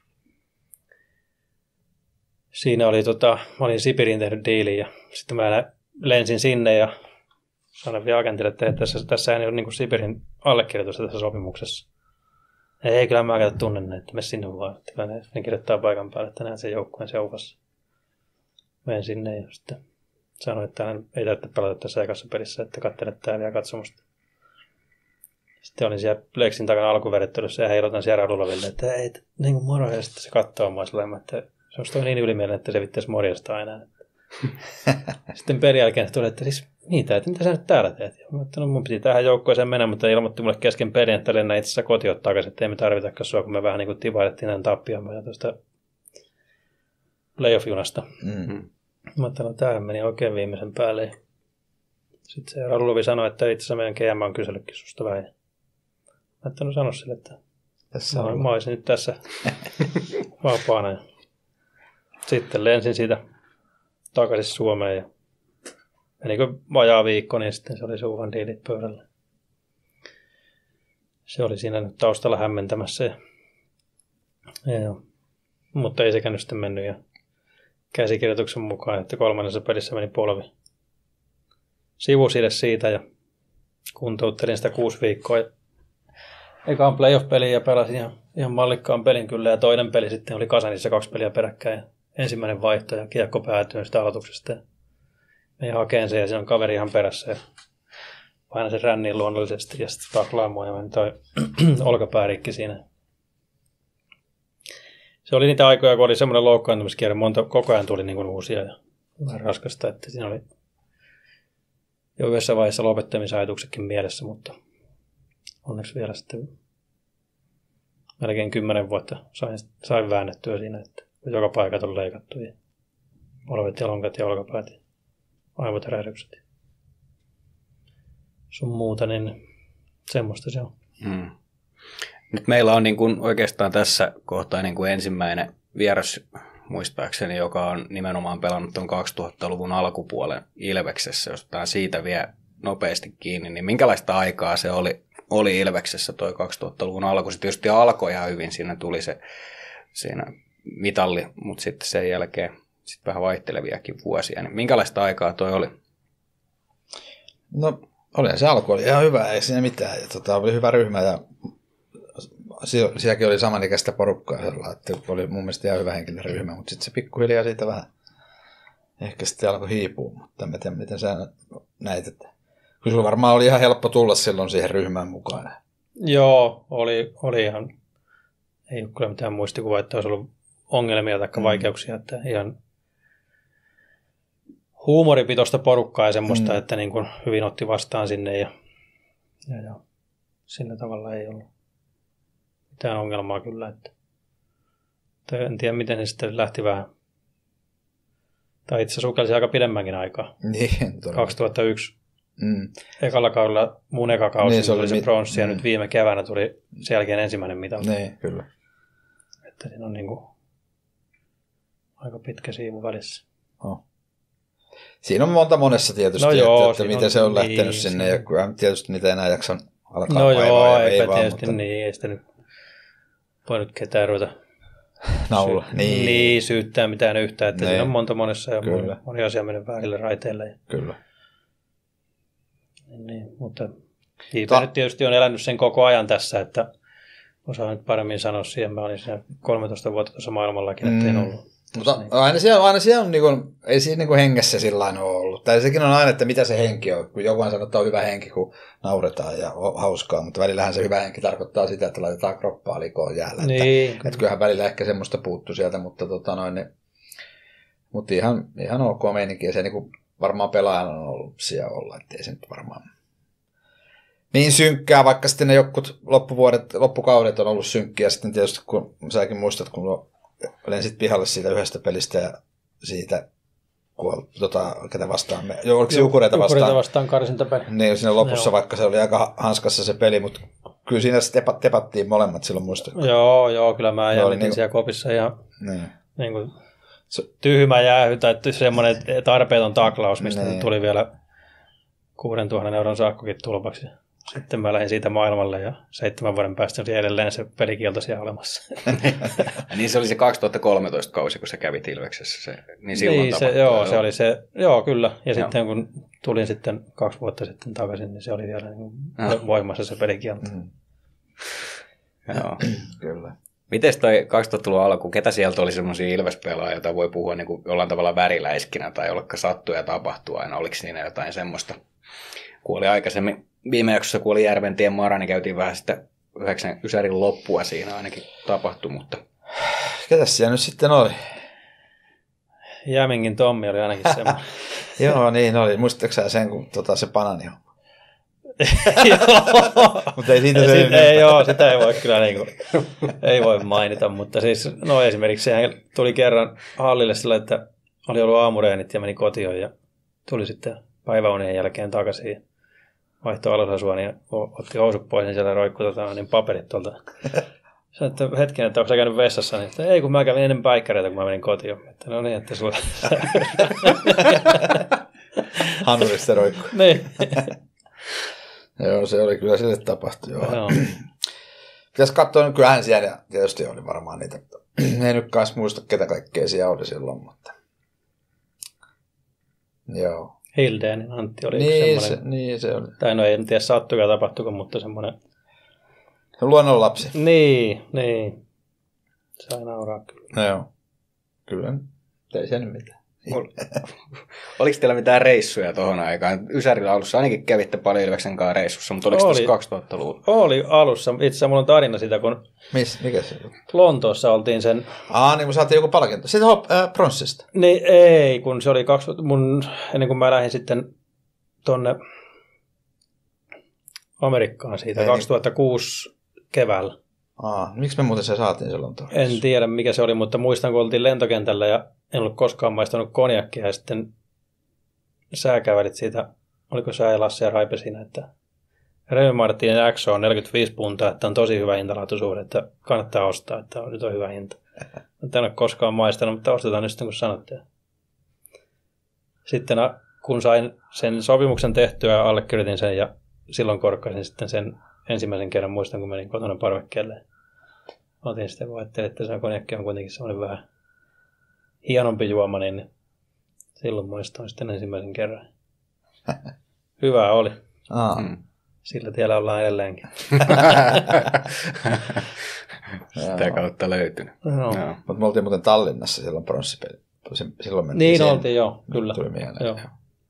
[SPEAKER 4] Siinä oli tota, mä olin Sibiriin tehnyt diilin ja sitten mä lensin sinne ja sanoin vielä agentille, että tässä, tässä ei ole niin kuin Sibirin allekirjoitusta tässä sopimuksessa. Ei, kyllä mä käytä tunnen, että mene sinne vaan. Että ne, ne kirjoittaa paikan päälle, että näen sen joukkueen se Ufassa. Menen sinne ja sitten sanoin, että hän ei tarvitse pelata tässä ekassa pelissä, että katselet täällä vielä katsomusta. Sitten olin siellä Lexin takana alkuvedettelyssä ja heilotan siellä Raduloville, että ei, että niin kuin moro. Ja sitten se katsoo mua sellainen, että se on niin ylimielinen, että se vittäisi morjesta aina. Sitten perin jälkeen tuli, että siis niitä, että mitä sä nyt täällä teet? Ja mä ajattelin, no mun piti tähän joukkoeseen mennä, mutta ilmoitti mulle kesken perin, että lennä itse asiassa kotiin takaisin, että ei me tarvitakaan sua, kun me vähän niin kuin tivailettiin näin tappioon ja tuosta playoff-junasta.
[SPEAKER 3] Mm.
[SPEAKER 4] Mä ajattelin, että tämähän meni oikein viimeisen päälle. Sitten se Radulovi sanoi, että itse asiassa meidän G M on kysellytkin susta vähän. Mä ajattelin, no sano sille, että
[SPEAKER 3] Tässä
[SPEAKER 4] mä, mä olisin nyt tässä vapaana. Ja sitten lensin siitä takaisin Suomeen ja menikö vajaa viikko, niin sitten se oli se uhan diilit pöydällä. Se oli siinä nyt taustalla hämmentämässä. Ja, ja, mutta ei sekään nyt sitten mennyt. Ja käsikirjoituksen mukaan, että kolmannessa pelissä meni polvi sivusille siitä ja kuntouttelin sitä kuusi viikkoa. Ja ekaan playoff-peliin ja pelasin ihan, ihan mallikkaan pelin kyllä. Ja toinen peli sitten oli Kasanissa kaksi peliä peräkkäin. Ja ensimmäinen vaihto ja kiekko päätyi sitä aloituksesta. Ja meidän hakeen se ja siinä on kaveri ihan perässä. Ja paina sen ränniin luonnollisesti ja sitten taklaa mua ja meni toi olkapääriikki siinä. Se oli niitä aikoja, kun oli semmoinen loukkaantumiskierre, monta koko ajan tuli niin kuin uusia ja vähän raskasta, että siinä oli jo yhdessä vaiheessa lopettamisajatuksetkin mielessä, mutta onneksi vielä sitten melkein kymmenen vuotta sain, sain väännettyä siinä, että joka paikat on leikattu ja polvet ja lonkat ja olkapäät ja aivotärähdykset ja sun muuta, niin semmoista se on.
[SPEAKER 2] Hmm. Nyt meillä on niin kuin oikeastaan tässä kohtaa niin kuin ensimmäinen vieras muistaakseni, joka on nimenomaan pelannut tuon kaksituhattaluvun alkupuolen Ilveksessä. Jos otetaan siitä vielä nopeasti kiinni, niin minkälaista aikaa se oli, oli Ilveksessä tuo kaksituhattaluvun alku? Se tietysti alkoi ihan hyvin, siinä tuli se siinä mitalli, mutta sitten sen jälkeen sitten vähän vaihteleviakin vuosia. Niin minkälaista aikaa toi oli?
[SPEAKER 3] No olihan se alku, oli ihan hyvä, ei siinä mitään. Ja tota, oli hyvä ryhmä ja sielläkin oli samanikäistä porukkaa, että oli mun mielestä ihan hyvä henkilön ryhmä, mutta sitten se pikkuhiljaa siitä vähän ehkä sitten alkoi hiipua, mutta en tiedä, miten sä näit, että kyllä sulla varmaan oli ihan helppo tulla silloin siihen ryhmään mukaan.
[SPEAKER 4] Joo, oli, oli ihan, ei ole kyllä mitään muistikuvaa, että olisi ollut ongelmia tai vaikeuksia, että ihan huumoripitoista porukkaa ja semmoista, mm. että niin kuin hyvin otti vastaan sinne ja, ja, ja sillä tavalla ei ollut mitään ongelmaa kyllä, että en tiedä miten se sitten lähti vähän, tai itse asiassa sukelsi aika pidemmänkin aikaa,
[SPEAKER 3] niin,
[SPEAKER 4] kaksituhattayksi.
[SPEAKER 3] Mm.
[SPEAKER 4] Ekalla kaudella, mun eka kausi
[SPEAKER 3] niin, se
[SPEAKER 4] tuli
[SPEAKER 3] oli
[SPEAKER 4] se
[SPEAKER 3] mit...
[SPEAKER 4] bronssi ja
[SPEAKER 3] mm.
[SPEAKER 4] nyt viime keväänä tuli sen jälkeen ensimmäinen mitali.
[SPEAKER 3] Niin, kyllä.
[SPEAKER 4] Että siinä on niin kuin aika pitkä siivu välissä.
[SPEAKER 3] Oh. Siinä on monta monessa tietysti,
[SPEAKER 4] no joo,
[SPEAKER 3] että, että miten on, se on lähtenyt niin, sinne ja kyllä tietysti niitä enää jaksa alkaa
[SPEAKER 4] no
[SPEAKER 3] vaivaa
[SPEAKER 4] joo,
[SPEAKER 3] ja
[SPEAKER 4] eipä
[SPEAKER 3] veivaa,
[SPEAKER 4] tietysti
[SPEAKER 3] mutta
[SPEAKER 4] niin, ei sitä nyt voi nyt ketään ruveta
[SPEAKER 3] naula.
[SPEAKER 4] Sy-
[SPEAKER 3] niin.
[SPEAKER 4] niin, syyttää mitään yhtään, että
[SPEAKER 3] niin.
[SPEAKER 4] siinä on monta monessa ja
[SPEAKER 3] kyllä.
[SPEAKER 4] moni, moni asia mennyt väärille raiteille. Ja
[SPEAKER 3] kyllä.
[SPEAKER 4] Niin, mutta J P
[SPEAKER 3] Ta-
[SPEAKER 4] nyt tietysti on elänyt sen koko ajan tässä, että osaan nyt paremmin sanoa siihen. Mä olin siinä kolmetoista vuotta tuossa maailmallakin, ettei mm. ollut.
[SPEAKER 3] Mutta niin. aina siellä, aina siellä on, niin kuin, ei siinä niin kuin hengessä sillain ole ollut. Tai sekin on aina, että mitä se henki on. Kun joku sanoo, että on hyvä henki, kun nauretaan ja on hauskaa. Mutta välillähän se hyvä henki tarkoittaa sitä, että laitetaan kroppaa likoon jäällä.
[SPEAKER 4] Niin.
[SPEAKER 3] Että, että kyllähän välillä ehkä semmoista puuttuu sieltä, mutta, tota noin, niin, mutta ihan, ihan ok meininki. Ja se niin kuin varmaan pelaajana on ollut siellä olla, ettei se nyt varmaan niin synkkää, vaikka sitten ne jotkut loppuvuodet, loppukaudet on ollut synkkiä. Sitten tietysti, kun säkin muistat, kun lensit pihalle siitä yhdestä pelistä ja siitä, kun tota, ketä vastaan me, joo, oliko se Jukureita vastaan?
[SPEAKER 4] Jukureita vastaan karsintapeli.
[SPEAKER 3] Niin, siinä lopussa,
[SPEAKER 4] joo.
[SPEAKER 3] Vaikka se oli aika hanskassa se peli, mutta kyllä siinä tepat, tepattiin molemmat silloin muista.
[SPEAKER 4] Joo, joo, kyllä mä jännitin niin, siellä kopissa ja
[SPEAKER 3] niin.
[SPEAKER 4] Niin kuin tyhmä jäähy tai semmoinen tarpeeton taklaus, mistä niin. Tuli vielä kuudentuhannen euron sakkokin tulpaksi. Sitten mä lähdin siitä maailmalle ja seitsemän vuoden päästä oli edelleen se pelikielto siellä olemassa.
[SPEAKER 2] Niin se oli se kaksituhattakolmetoista kausi, kun sä kävit Ilveksessä. Se, niin silloin
[SPEAKER 4] niin, se, joo, se oli se, joo kyllä. Ja joo. Sitten kun tulin sitten kaksi vuotta sitten takaisin, niin se oli vielä niin voimassa se pelikielto. Mm.
[SPEAKER 2] Joo, kyllä. Mites toi kaksituhattaluvun alku, ketä sieltä oli semmoisia Ilves-pelaajia, joita voi puhua niin kuin jollain tavalla väriläiskinä tai jollekka sattuu ja tapahtuu aina? Oliko siinä jotain semmoista? Kun oli aikaisemmin, viime jaksossa kun oli Järventien Mara, niin käytiin vähän sitä yhdeksän ysärin loppua siinä ainakin tapahtui, mutta...
[SPEAKER 3] Ketäs siellä nyt sitten oli?
[SPEAKER 4] Jämingin Tommi oli ainakin semmoinen.
[SPEAKER 3] Joo, niin oli. Muistatko sä sen, kun tota, se banani on? Mutta ei siitä se
[SPEAKER 4] Sit, ei, joo, sitä ei voi kyllä niin kuin, ei voi mainita, mutta siis no esimerkiksi sehän tuli kerran hallille sillä, että oli ollut aamureenit ja meni kotiin ja tuli sitten päiväunien jälkeen takaisin ja vaihtoi alusasua ja otti housut pois ja siellä roikkui tota, niin paperit tuolta. Sanoin, että hetken, että onko sä käynyt vessassa, niin että ei kun mä kävin ennen päikkäreitä, kun mä menin kotiin. Että no niin, että sulla...
[SPEAKER 3] Hanurista roikkui.
[SPEAKER 4] Niin.
[SPEAKER 3] Joo, se oli kyllä sille tapahtui. Joo.
[SPEAKER 4] Joo.
[SPEAKER 3] Pitäisi katsoa, niin kyllähän siellä tietysti oli varmaan niitä. Ei nyt kanssa muista, ketä kaikkea siellä oli silloin, mutta... Joo.
[SPEAKER 4] Hildeenin Antti oli
[SPEAKER 3] niin,
[SPEAKER 4] yksi semmoinen...
[SPEAKER 3] Se, niin se oli.
[SPEAKER 4] Tai no ei tiedä sattuiko tapahtuiko, mutta semmoinen...
[SPEAKER 3] Luonnonlapsi.
[SPEAKER 4] Niin, niin. Sai nauraa kyllä.
[SPEAKER 3] No joo. Kyllä. Ei se nyt mitään.
[SPEAKER 2] Oliko teillä mitään reissuja tuohon aikaan? Ysärillä alussa ainakin kävitte paljon Ilveksen kanssa reissussa, mutta oliko
[SPEAKER 4] Oli.
[SPEAKER 2] tässä kaksituhattaluvulla?
[SPEAKER 4] Oli alussa. Itse asiassa mulla on tarina siitä, kun
[SPEAKER 3] Miss? Mikä se on?
[SPEAKER 4] Lontoossa oltiin sen...
[SPEAKER 3] Aa, niin kun saatiin joku palkinto. Sitten hop, äh, pronssista.
[SPEAKER 4] Niin ei, kun se oli kaksi... Mun, ennen kuin mä lähdin sitten tonne Amerikkaan siitä
[SPEAKER 3] Ei,
[SPEAKER 4] kaksituhattakuusi keväällä.
[SPEAKER 3] Aa, miksi me muuten se saatiin silloin tuossa?
[SPEAKER 4] En tiedä mikä se oli, mutta muistan kun oltiin lentokentällä ja en ollut koskaan maistanut konjakkia ja sitten sä kävelit siitä, oliko sä ja Lasse ja Raipe siinä, että Remy Martin X on neljäkymmentäviisi puntaa, että on tosi hyvä hintalaatuisuus, että kannattaa ostaa, että on, nyt on hyvä hinta. En ole koskaan maistanut, mutta ostetaan nyt sitten kun sanotte. Sitten kun sain sen sopimuksen tehtyä, allekirjoitin sen ja silloin korkkasin sitten sen ensimmäisen kerran, muistan kun menin kotona parvekkeelle. Otin sitten, kun ajattelin, että se konjakki on kuitenkin semmoinen vähän hienompi juoma, niin silloin muistan sitten ensimmäisen kerran. Hyvä oli.
[SPEAKER 3] Aa.
[SPEAKER 2] Mm.
[SPEAKER 4] Sillä tiellä ollaan edelleenkin.
[SPEAKER 2] Sitä kautta löytynyt.
[SPEAKER 4] No.
[SPEAKER 2] Joo.
[SPEAKER 3] Mutta me oltiin muuten Tallinnassa silloin pronssipeli. Silloin mentiin
[SPEAKER 4] Niin
[SPEAKER 3] siihen.
[SPEAKER 4] oltiin, joo, kyllä.
[SPEAKER 3] Tuli mieleen.
[SPEAKER 4] Joo.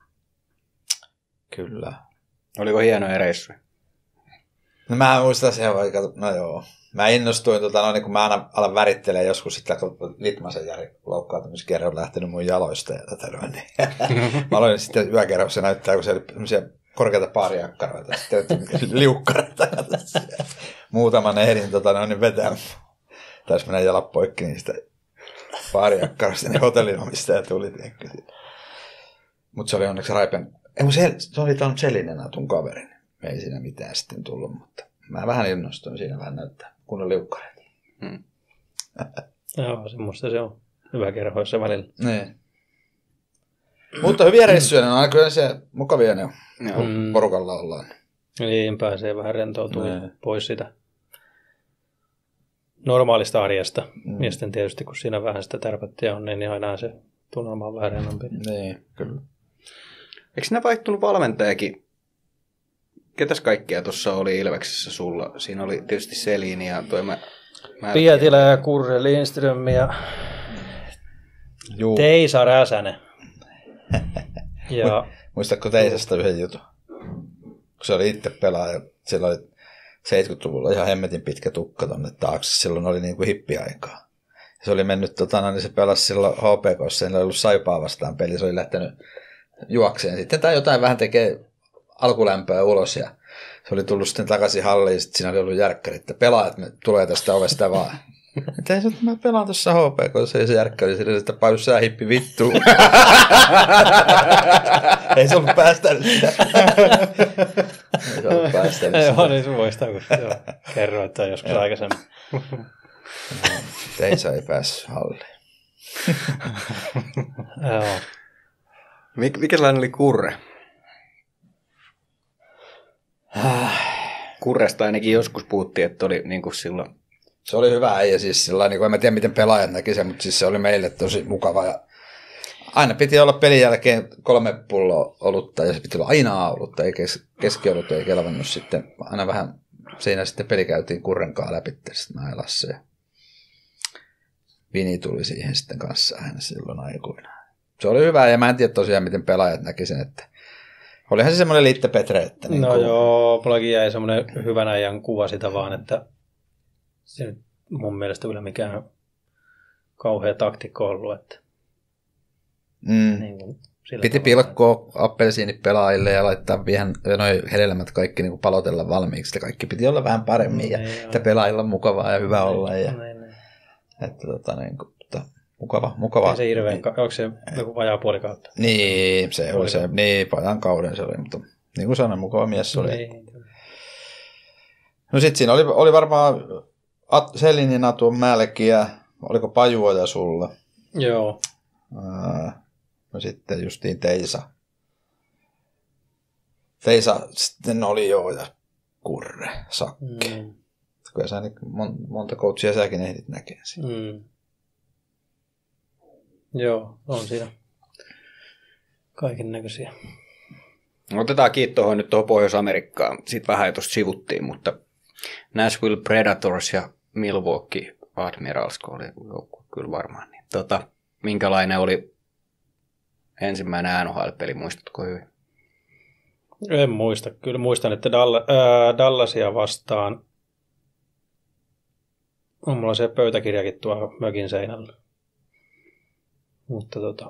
[SPEAKER 3] Kyllä.
[SPEAKER 2] Oliko hienoja reissuja?
[SPEAKER 3] No mä muistan sen vaikka, no joo. Mä innostuin, tota, no, niin kun mä aina alan värittelemään joskus sitten, kun Litmasen Jari loukkaantumiskerran on lähtenyt mun jaloista ja tätä noin. Niin. Mä aloin sitten yökerhossa näyttää, kun siellä oli semmoisia korkeita paariakkaroita, sitten liukkareita. Muutaman ehdin tota, no, niin vetää. Taisi mennä jalat poikki niistä paariakkaroista, niin hotellin omistaja tuli. Mutta se oli onneksi Raipen, ei, se, se oli tuon Selinen tun kaverin. Me ei siinä mitään sitten tullut, mutta mä vähän innostuin siinä vähän näyttää kunnon liukkareita.
[SPEAKER 2] Hmm.
[SPEAKER 4] Joo, semmoista se on. Hyvä kerhoissa välillä.
[SPEAKER 3] Niin. Mutta hyviä reissuja, ne on aina kyllä se mukavia ne on,
[SPEAKER 2] Joo.
[SPEAKER 3] kun
[SPEAKER 4] Mm.
[SPEAKER 3] porukalla ollaan.
[SPEAKER 4] Niin, pääsee vähän rentoutumaan
[SPEAKER 3] Nee.
[SPEAKER 4] pois sitä normaalista arjesta.
[SPEAKER 3] Mm.
[SPEAKER 4] Ja sitten tietysti, kun siinä vähän sitä tärpättiä on, niin aina se tunnelma on vähän rennompi.
[SPEAKER 3] Niin, kyllä.
[SPEAKER 2] Eikö sinä vaihtunut valmentajakin? Ketäs kaikkea tuossa oli Ilveksessä sulla? Siinä oli tietysti Selini ja toi mä... mä
[SPEAKER 4] Pietilä ja Kurre Lindström ja
[SPEAKER 3] Juu.
[SPEAKER 4] Teisa Räsänen. Ja
[SPEAKER 3] Muistatko Teisasta yhden jutun? Kun se oli itse pelaaja, sillä oli seitsemänkymmentäluvulla ihan hemmetin pitkä tukka tonne taakse. Silloin oli niin kuin hippiaikaa. Se oli mennyt, tota, niin se pelasi silloin H P K:ssa, ei ollut Saipaa vastaan peli, se oli lähtenyt juokseen sitten tai jotain vähän tekee alkulämpöä ulos ja se oli tullut sitten takaisin halliin ja sitten siinä oli ollut järkkäri, että pelaajat me tulee tästä ovesta vaan. Että ei se, että mä pelaan tuossa H P K:ssa ja se järkkäri sille, että painu sä hippi vittuun. Ei se ollut päästänyt sitä. Ei se ollut päästänyt sitä.
[SPEAKER 4] joo, niin se muistaa, kun joo, kerroin, että joskus aikaisemmin.
[SPEAKER 3] Teisä ei päässyt halliin.
[SPEAKER 4] Joo.
[SPEAKER 2] Mik, mikä sellainen oli Kurre? Kurresta ainakin joskus puhuttiin, että oli niin kuin silloin...
[SPEAKER 3] Se oli hyvä äijä siis sillä niin kuin en mä tiedä miten pelaajat näki sen, mutta siis se oli meille tosi mukava ja aina piti olla pelin jälkeen kolme pulloa olutta ja se piti olla aina olutta, ei kes- keskiolut ei kelvannut sitten, aina vähän siinä sitten peli käytiin Kurrenkaan läpi sitten mä ja Lasse ja Vini tuli siihen sitten kanssa aina silloin aikoinaan. Se oli hyvä ja mä en tiedä tosiaan miten pelaajat näki sen, että olihan se semmoinen Liitte Petre, että niin
[SPEAKER 4] No
[SPEAKER 3] kuin...
[SPEAKER 4] joo, mullakin jäi semmoinen hyvän ajan kuva sitä vaan, että se nyt mun mielestä kyllä mikään kauhea taktikko ollut, että
[SPEAKER 3] Mm.
[SPEAKER 4] Niin kuin
[SPEAKER 3] Piti pilkkoa appelsiinit pelaajille ja laittaa vähän noin hedelmät kaikki niin kuin palotella valmiiksi. Kaikki piti olla vähän paremmin ja
[SPEAKER 4] Ei,
[SPEAKER 3] että pelaajilla on mukavaa ja hyvä
[SPEAKER 4] ei,
[SPEAKER 3] olla. Ja,
[SPEAKER 4] ei, ei.
[SPEAKER 3] että, tota, niin kuin, mutta, mukava. mukava.
[SPEAKER 4] Ei se hirveän, ka- onko se joku vajaa puoli kautta?
[SPEAKER 3] Niin, se oli se. Niin, pajan kauden se oli, mutta niin kuin sanoin, mukava mies se oli.
[SPEAKER 4] Niin.
[SPEAKER 3] No sit siinä oli, oli varmaan Selinin Atuon Mälkiä, oliko Pajuoja sulla?
[SPEAKER 4] Joo.
[SPEAKER 3] Ää, no sitten justiin Teisa. Teisa sitten oli joo ja Kurre, Sakki. Mm. Kyllä sä mon, monta coachia säkin ehdit näkee siinä.
[SPEAKER 4] Mm. Joo, on siinä kaiken näköisiä.
[SPEAKER 2] Otetaan kiinni tuohon nyt tuohon Pohjois-Amerikkaan. Sitten vähän jo tuosta sivuttiin, mutta Nashville Predators ja Milwaukee Admirals oli joukkue kyllä varmaan. Niin, tota, minkälainen oli ensimmäinen N H L-peli, muistatko hyvin?
[SPEAKER 4] En muista. Kyllä muistan, että Dall- ää, Dallasia vastaan on mulla se pöytäkirjakin tuolla mökin seinällä. Mutta tota,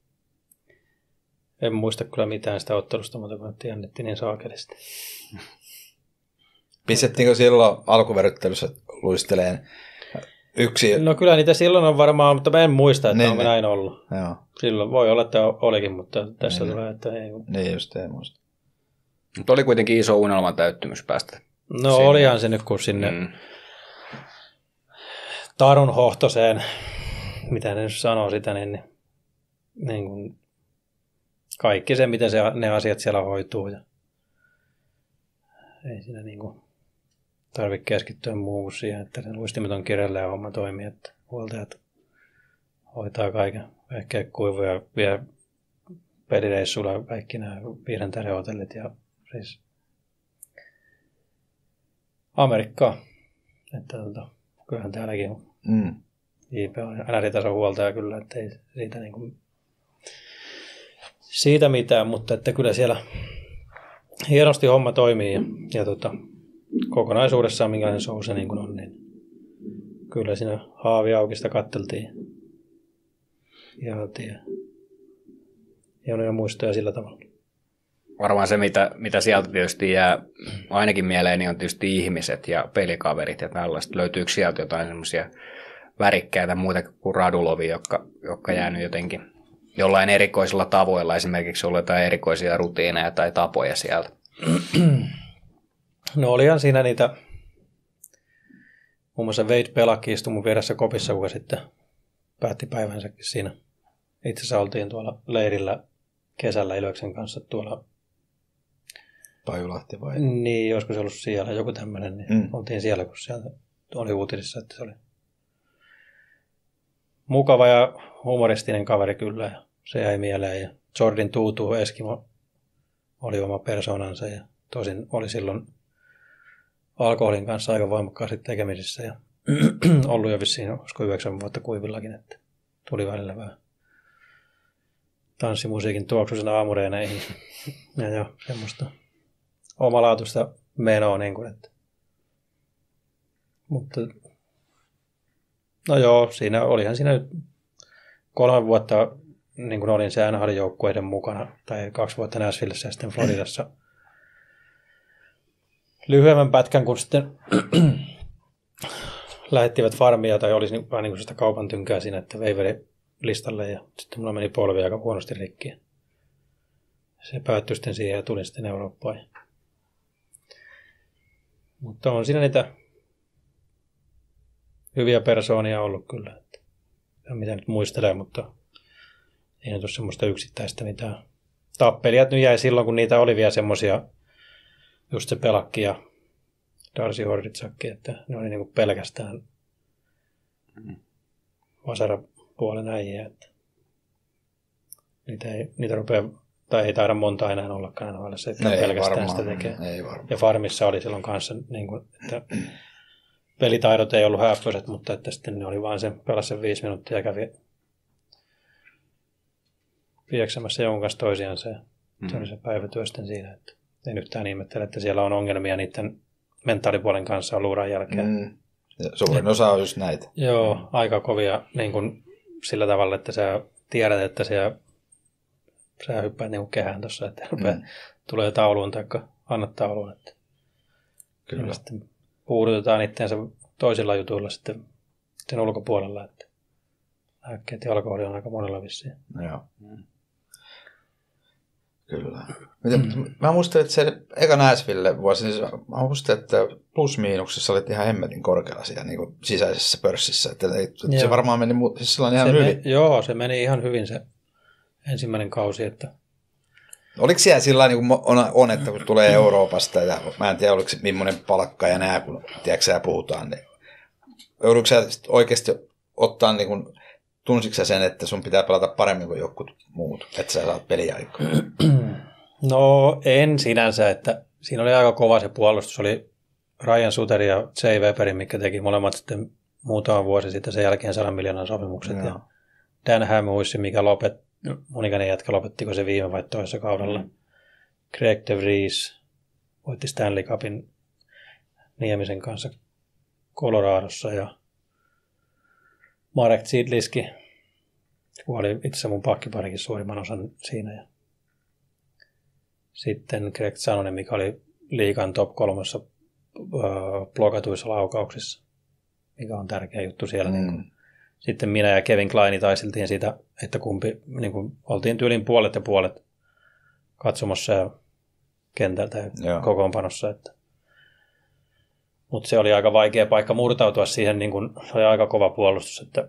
[SPEAKER 4] en muista kyllä mitään sitä ottelusta, mutta kun tiennettiin niin saakelisti.
[SPEAKER 3] Pistettiinkö silloin alkuveryttelyssä luisteleen yksi?
[SPEAKER 4] No kyllä niitä silloin on varmaan, mutta mä en muista, että
[SPEAKER 3] niin,
[SPEAKER 4] onko
[SPEAKER 3] niin.
[SPEAKER 4] näin ollut.
[SPEAKER 3] Joo.
[SPEAKER 4] Silloin voi olla, että olikin, mutta tässä
[SPEAKER 3] niin,
[SPEAKER 4] tulee, että ei.
[SPEAKER 3] Niin just, ei muista.
[SPEAKER 2] Mutta oli kuitenkin iso unelman täyttymys päästä.
[SPEAKER 4] No sinne. Olihan se nyt, kun sinne mm. Tarun hohtoseen, mitä ne nyt sanoo sitä, niin, niin kuin kaikki se, miten se, ne asiat siellä hoituu. Ja ei siinä niin kuin tarvitse keskittyä muuhun siihen, että se luistimet on kirjalle ja homma toimii, että huoltajat hoitaa kaiken. Ehkä kuivuja vie pelireissuilla kaikki nämä viiden tähden hotellit ja siis Amerikkaa. Että tota, kyllähän täälläkin on.
[SPEAKER 3] Mm.
[SPEAKER 4] J P on N R-tason huoltaja kyllä, että ei siitä, niin kuin, siitä mitään, mutta että kyllä siellä hienosti homma toimii ja, ja tota, kokonaisuudessaan minkälainen show se niin kuin on, niin kyllä siinä haavi aukista katteltiin ja oltiin hienoja muistoja sillä tavalla.
[SPEAKER 2] Varmaan se, mitä, mitä sieltä tietysti jää ainakin mieleen, niin on tietysti ihmiset ja pelikaverit ja tällaista. Löytyykö sieltä jotain semmoisia värikkäitä muuta kuin Radulovi, jotka, jotka jäänyt jotenkin jollain erikoisilla tavoilla, esimerkiksi ollut jotain erikoisia rutiineja tai tapoja sieltä?
[SPEAKER 4] No olihan siinä niitä, muun muassa Wade Pelakki istui mun vieressä kopissa, kuka sitten päätti päivänsäkin siinä. Itse asiassa oltiin tuolla leirillä kesällä Ilveksen kanssa tuolla.
[SPEAKER 3] Pajulahti vai?
[SPEAKER 4] Niin, joskus ollut siellä joku tämmöinen, niin mm. oltiin siellä, kun sieltä oli uutisissa, että se oli mukava ja humoristinen kaveri kyllä, ja se jäi mieleen. Ja Jordan Tuutu Eskimo oli oma persoonansa, ja tosin oli silloin alkoholin kanssa aika voimakkaasti tekemisissä, ja ollut jo vissiin, olisiko yhdeksän vuotta kuivillakin, että tuli välillä vähän tanssimusiikin tuoksuisena aamureeneihin, ja joo, semmoista omalaatuista menoa, niin kuin, että. Mutta no joo, siinä olihan siinä nyt kolme vuotta, niin kuin olin se N H L-joukkueiden mukana, tai kaksi vuotta Nashvillessä ja sitten Floridassa. Lyhyemmän pätkän, kun sitten lähettivät farmia, tai olisi vähän niin kuin sitä kaupan tynkää siinä, että veiveli listalle, ja sitten mulla meni polvi aika huonosti rikki. Se päättyi sitten siihen ja tulin sitten Eurooppaan. Mutta on siinä niitä hyviä persoonia ollut kyllä. Että mitä nyt muistelee, mutta ei nyt ole semmoista yksittäistä mitään. Tappelijat nyt jäi silloin, kun niitä oli vielä semmoisia, just se Pelakki ja Darcy Horvitsakki, että ne oli niinku pelkästään vasarapuolen äijä. Että niitä, ei, niitä rupeaa, tai ei taida monta enää ollakaan aina se, että pelkästään varmaan sitä tekee. Ja Farmissa oli silloin kanssa, niin kuin, että pelitaidot ei ollut hääppöiset, mutta että sitten ne oli vaan sen, pelasi sen viisi minuuttia ja kävi vieksämässä jonkun kanssa toisiaan se. Mm. Se oli se päivätyösten siinä, että en yhtään ihmettele, että siellä on ongelmia niiden mentaalipuolen kanssa ollut uran jälkeen. Mm.
[SPEAKER 3] Suurin osa on just näitä.
[SPEAKER 4] Joo, aika kovia niin kuin sillä tavalla, että sä tiedät, että siellä sä hyppäät niin kuin kehään tuossa, että rupeaa,
[SPEAKER 3] Mm.
[SPEAKER 4] tulee tauluun tai anna tauluun. Että
[SPEAKER 3] Kyllä.
[SPEAKER 4] ja sitten puudutetaan itseensä toisilla jutuilla sitten sen ulkopuolella, että lääkkeet ja alkoholi on aika monella vissiin.
[SPEAKER 3] Joo. Kyllä. Miten, mä muistan, että se eka Nashville vuosi, siis mä muistan, että plus-miinuksessa olit ihan hemmetin korkealla siellä niin kuin sisäisessä pörssissä. Että, että se varmaan meni siis silloin ihan
[SPEAKER 4] se
[SPEAKER 3] hyvin.
[SPEAKER 4] Me, joo, se meni ihan hyvin se ensimmäinen kausi. Että...
[SPEAKER 3] Oliko siellä sillä niin kuin on, on, että kun tulee Euroopasta ja mä en tiedä, oliko se millainen palkka ja nää, kun tiedätkö sä puhutaan, niin joudutko sä oikeasti ottaa niin kuin, tunsitko sä sen, että sun pitää pelata paremmin kuin jotkut muut, että sä saat peliaikaa?
[SPEAKER 4] No en sinänsä, että siinä oli aika kova se puolustus. Oli Ryan Suter ja Jay Weberin, mikä teki molemmat sitten muutama vuosi sitten sen jälkeen sadan miljoonan sopimukset. Ja Dan Hamhuis, mikä lopetti, monikäinen jätkä lopettiko se viime vai toisessa kaudella. Mm. Greg DeVries voitti Stanley Cupin Niemisen kanssa Coloradossa ja Marek Zidliski kuoli itse asiassa mun pakkiparikin suurimman osan siinä. Ja sitten Greg Sanonen, mikä oli liigan top kolmossa äh, blokatuissa laukauksissa, mikä on tärkeä juttu siellä. Mm. Niin kuin. Sitten minä ja Kevin Klein taisiltiin siitä, että kumpi, niin kuin, oltiin tyylin puolet ja puolet katsomassa ja kentältä ja Joo. kokoonpanossa. Että. Mutta se oli aika vaikea paikka murtautua siihen, niin kun, se oli aika kova puolustus. Että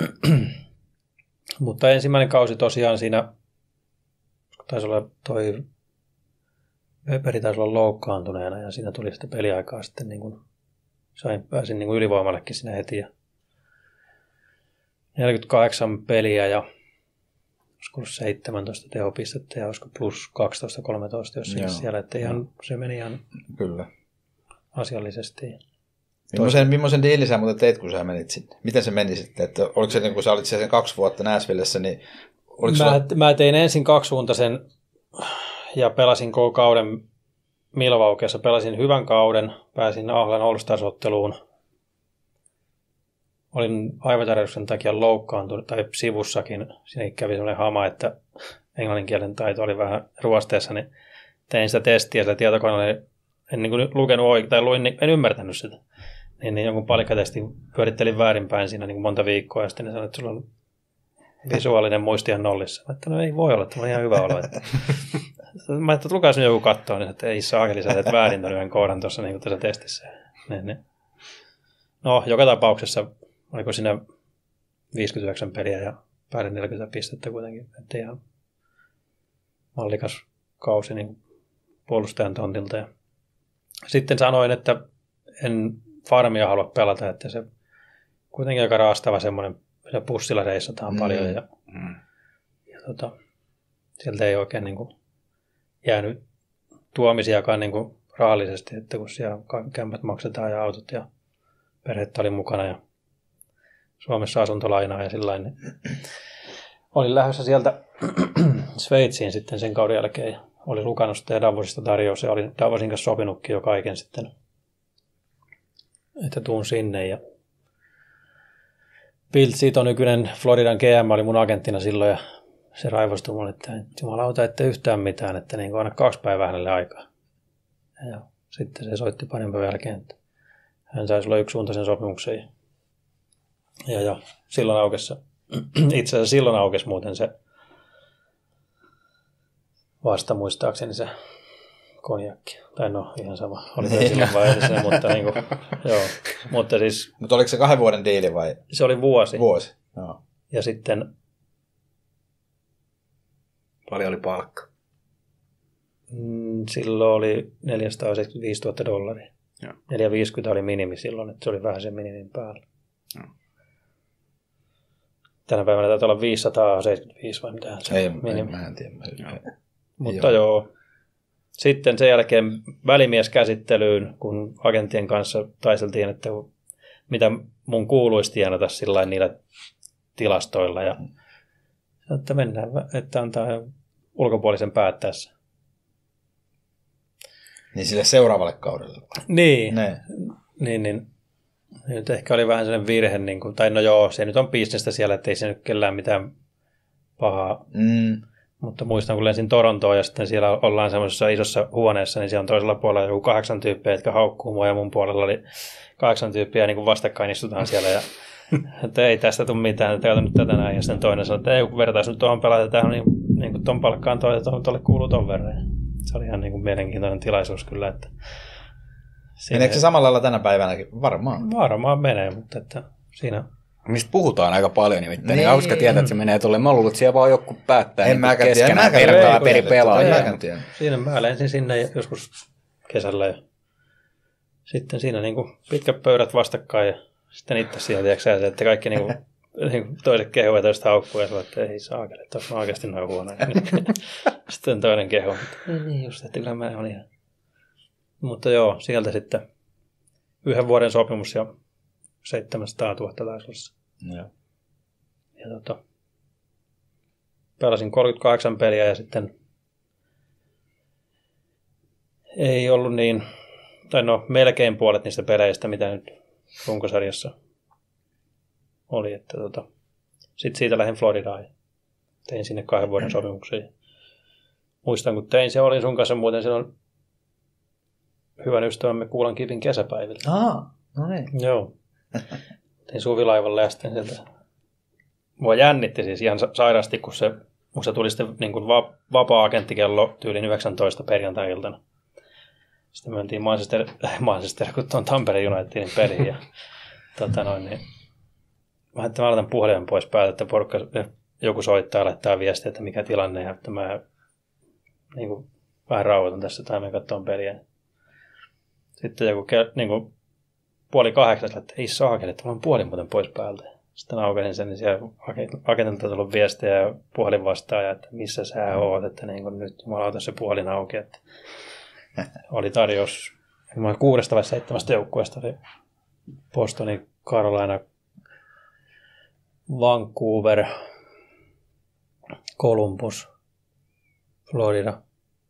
[SPEAKER 4] mutta ensimmäinen kausi tosiaan siinä, taisi olla toi Weberi taisi olla loukkaantuneena ja siinä tuli sitten peliaikaa sitten niin kun sain, pääsin niin kun ylivoimallekin siinä heti. Ja neljäkymmentäkahdeksan peliä ja olisiko ollut seitsemäntoista tehopistettä ja olisiko plus kaksitoista kolmetoista jossakin siellä, että ihan, se meni ihan
[SPEAKER 3] Kyllä.
[SPEAKER 4] asiallisesti.
[SPEAKER 3] Millaisen, millaisen diilin sä muuten teit, kun sä menit sinne? Miten se meni sitten? Että oliko se, niin kun sä olit sen kaksi vuotta Nashvillessä, niin oliko
[SPEAKER 4] mä,
[SPEAKER 3] sulla...
[SPEAKER 4] mä tein ensin kaksisuuntaisen ja pelasin koko kauden Milwaukeessa. Pelasin hyvän kauden, pääsin Ahlan All-Stars-otteluun. Olin aivotärähdyksen takia loukkaantunut, tai sivussakin. Siinä kävi sellainen hama, että englanninkielen taito oli vähän ruosteessa, niin tein sitä testiä sillä tietokoneella. En niin kuin lukenut oikein, tai luin, en ymmärtänyt sitä. Niin, niin jonkun palikkatestin pyörittelin väärinpäin siinä niin kuin monta viikkoa, ja sitten ne sanoi, että sulla on visuaalinen muisti ihan nollissa. Mä että no ei voi olla, että on ihan hyvä olo. Että... Mä että lukaisin joku kattoa, niin että ei saakeli, sä teet väärin tämän yhden kohdan tuossa niin tässä testissä. Niin, niin. No, joka tapauksessa oliko siinä viisikymmentäyhdeksän peliä ja päälle neljäkymmentä pistettä kuitenkin. Että ihan mallikas kausi niin puolustajan tontilta. Ja sitten sanoin, että en farmia halua pelata, että se kuitenkin aika raastava semmoinen, se pussilla reissataan mm. paljon ja, mm. ja tota, sieltä ei oikein niin kuin jäänyt tuomisiakaan niin kuin rahallisesti, että kun siellä kämpät maksetaan ja autot ja perhettä oli mukana ja Suomessa asuntolainaa ja sillain, niin olin lähdössä sieltä Sveitsiin sitten sen kauden jälkeen ja oli Luganosta ja Davosista tarjous ja olin Davosin kanssa sopinutkin jo kaiken sitten, että tuun sinne. Ja Bill Zito, nykyinen Floridan G M, oli mun agenttina silloin ja se raivostui mulle, että jumalauta, ette yhtään mitään, että niin aina kaksi päivää hänelle aikaa. Ja sitten se soitti parin päivän jälkeen, että hän saisi olla yksisuuntaisen sopimuksen. Ja, ja silloin aukesi, itse asiassa silloin aukesi muuten se vasta muistaakseni se konjakki. Tai no, ihan sama. Oli se silloin vai edellisenä, mutta niin kuin, joo. Mutta siis...
[SPEAKER 3] Mutta oliko se kahden vuoden diili vai?
[SPEAKER 4] Se oli vuosi.
[SPEAKER 3] Vuosi, joo.
[SPEAKER 4] Ja sitten...
[SPEAKER 2] Paljon oli palkka?
[SPEAKER 4] Mm, silloin oli neljäsataaseitsemänkymmentäviisituhatta dollaria.
[SPEAKER 2] Joo.
[SPEAKER 4] neljäsataaviisikymmentä oli minimi silloin, että se oli vähän sen minimin päällä.
[SPEAKER 2] Joo.
[SPEAKER 4] Tänä päivänä täytyy olla viisisataaseitsemänkymmentäviisi vai mitä se
[SPEAKER 3] ei,
[SPEAKER 4] on minimi.
[SPEAKER 3] Mä en tiedä. Joo.
[SPEAKER 4] Mutta joo. joo. Sitten sen jälkeen välimieskäsittelyyn, kun agenttien kanssa taiseltiin, että mitä mun kuuluisi tienata sillä niillä tilastoilla. Ja että mennään, että antaa ulkopuolisen päättäessä.
[SPEAKER 3] Niin sille seuraavalle kaudelle?
[SPEAKER 4] Niin, niin, niin. Nyt ehkä oli vähän sellainen virhe, niin kuin, tai no joo, se nyt on bisnestä siellä, ettei se nyt kellään mitään pahaa,
[SPEAKER 3] mm.
[SPEAKER 4] Mutta muistan, kun lensin Torontoon ja sitten siellä ollaan semmoisessa isossa huoneessa, niin siellä on toisella puolella joku kahdeksan tyyppiä, jotka haukkuu mua ja mun puolella oli kahdeksan tyyppiä niin kuin vastakkain istutaan siellä ja että ei tästä tule mitään, että käytä nyt tätä näin. Ja sitten toinen sanoi, että ei kun vertaisi nyt tuohon pelata, tämähän on niin, niin kuin ton palkkaan toi, että tuolle kuuluu ton verran. Se oli ihan niin kuin mielenkiintoinen tilaisuus kyllä. Että
[SPEAKER 3] meneekö se samalla lailla tänä päivänäkin? Varmaan.
[SPEAKER 4] Varmaan menee, mutta että siinä...
[SPEAKER 5] Mistä puhutaan aika paljon nimittäin. Niin, niin hauska tietää, että se menee tuolle. Mä luulen, että siellä vaan joku päättää
[SPEAKER 3] en
[SPEAKER 5] niin keskenään vertaa peri pelaajia.
[SPEAKER 4] Siinä mä lensin sinne joskus kesällä ja sitten siinä niin kuin pitkät pöydät vastakkain ja sitten itse siihen, tiedätkö että kaikki niin kuin, niin kuin toiset kehuu ja toista haukkuu ja sanoo, että ei saa käydä, että on oikeasti noin huono. Sitten toinen kehu, että niin just, että kyllä mä olen ihan. Mutta joo, sieltä sitten yhden vuoden sopimus ja seitsemänsataatuhatta taisi olla.
[SPEAKER 3] Joo.
[SPEAKER 4] Ja tota, pelasin kolmekymmentäkahdeksan peliä ja sitten ei ollut niin, tai no melkein puolet niistä peleistä, mitä nyt runkosarjassa oli. Että tota, sitten siitä lähdin Floridaan ja tein sinne kahden vuoden sopimuksen. Muistan, kun tein se, olin sun kanssa muuten silloin hyvän ystävämme Kuulan Kipin kesäpäivillä.
[SPEAKER 3] Aa, no niin.
[SPEAKER 4] Joo. Tein suvilaivalle ja sitten sieltä. Mua jännitti siis ihan sairaasti, kun se, kun se tuli sitten niin kuin va- vapaa-agenttikello tyylin yhdeksäntoista perjantai-iltana. Sitten mentiin Manchester, äh, Manchester kun tuon Tampere Unitedin peliin. Ja, tota noin, niin, mä ajattelin, mä laitan puhelimen pois päältä, että porukka, joku soittaa ja laittaa viestiä, että mikä tilanne. Ja että mä niin kuin, vähän rauhoitan tässä tai mä katsoin peliä. Sitten joku niin kuin, puoli kahdeksan, että ei saakeli, että mä oon puoli muuten pois päältä. Sitten aukasin sen, niin siellä agentilta on tullut viestiä ja puhelin vastaaja, että missä sä oot, että niin kun nyt mä laitan se puhelin auki. Että oli tarjous kuudesta vai seitsemästä joukkueesta, oli Bostoni, Carolina, Vancouver, Columbus, Florida.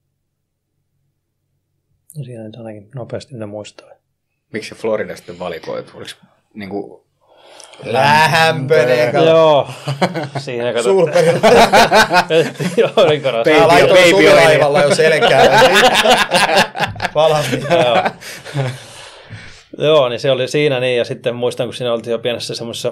[SPEAKER 4] No siinä nyt ainakin nopeasti mitä muistaa.
[SPEAKER 5] Miksi Florida sitten valikoitu? Oliko niin kuin
[SPEAKER 3] lämpöinen.
[SPEAKER 4] Joo. Siinä katsot.
[SPEAKER 3] Sulperi.
[SPEAKER 4] Joo, rinkaras.
[SPEAKER 3] Mä laitoin suvilaivalla jo selkää. Valmiin.
[SPEAKER 4] Joo. Joo, niin se oli siinä niin. Ja sitten muistan, kun siinä oltiin jo pienessä semmoisessa,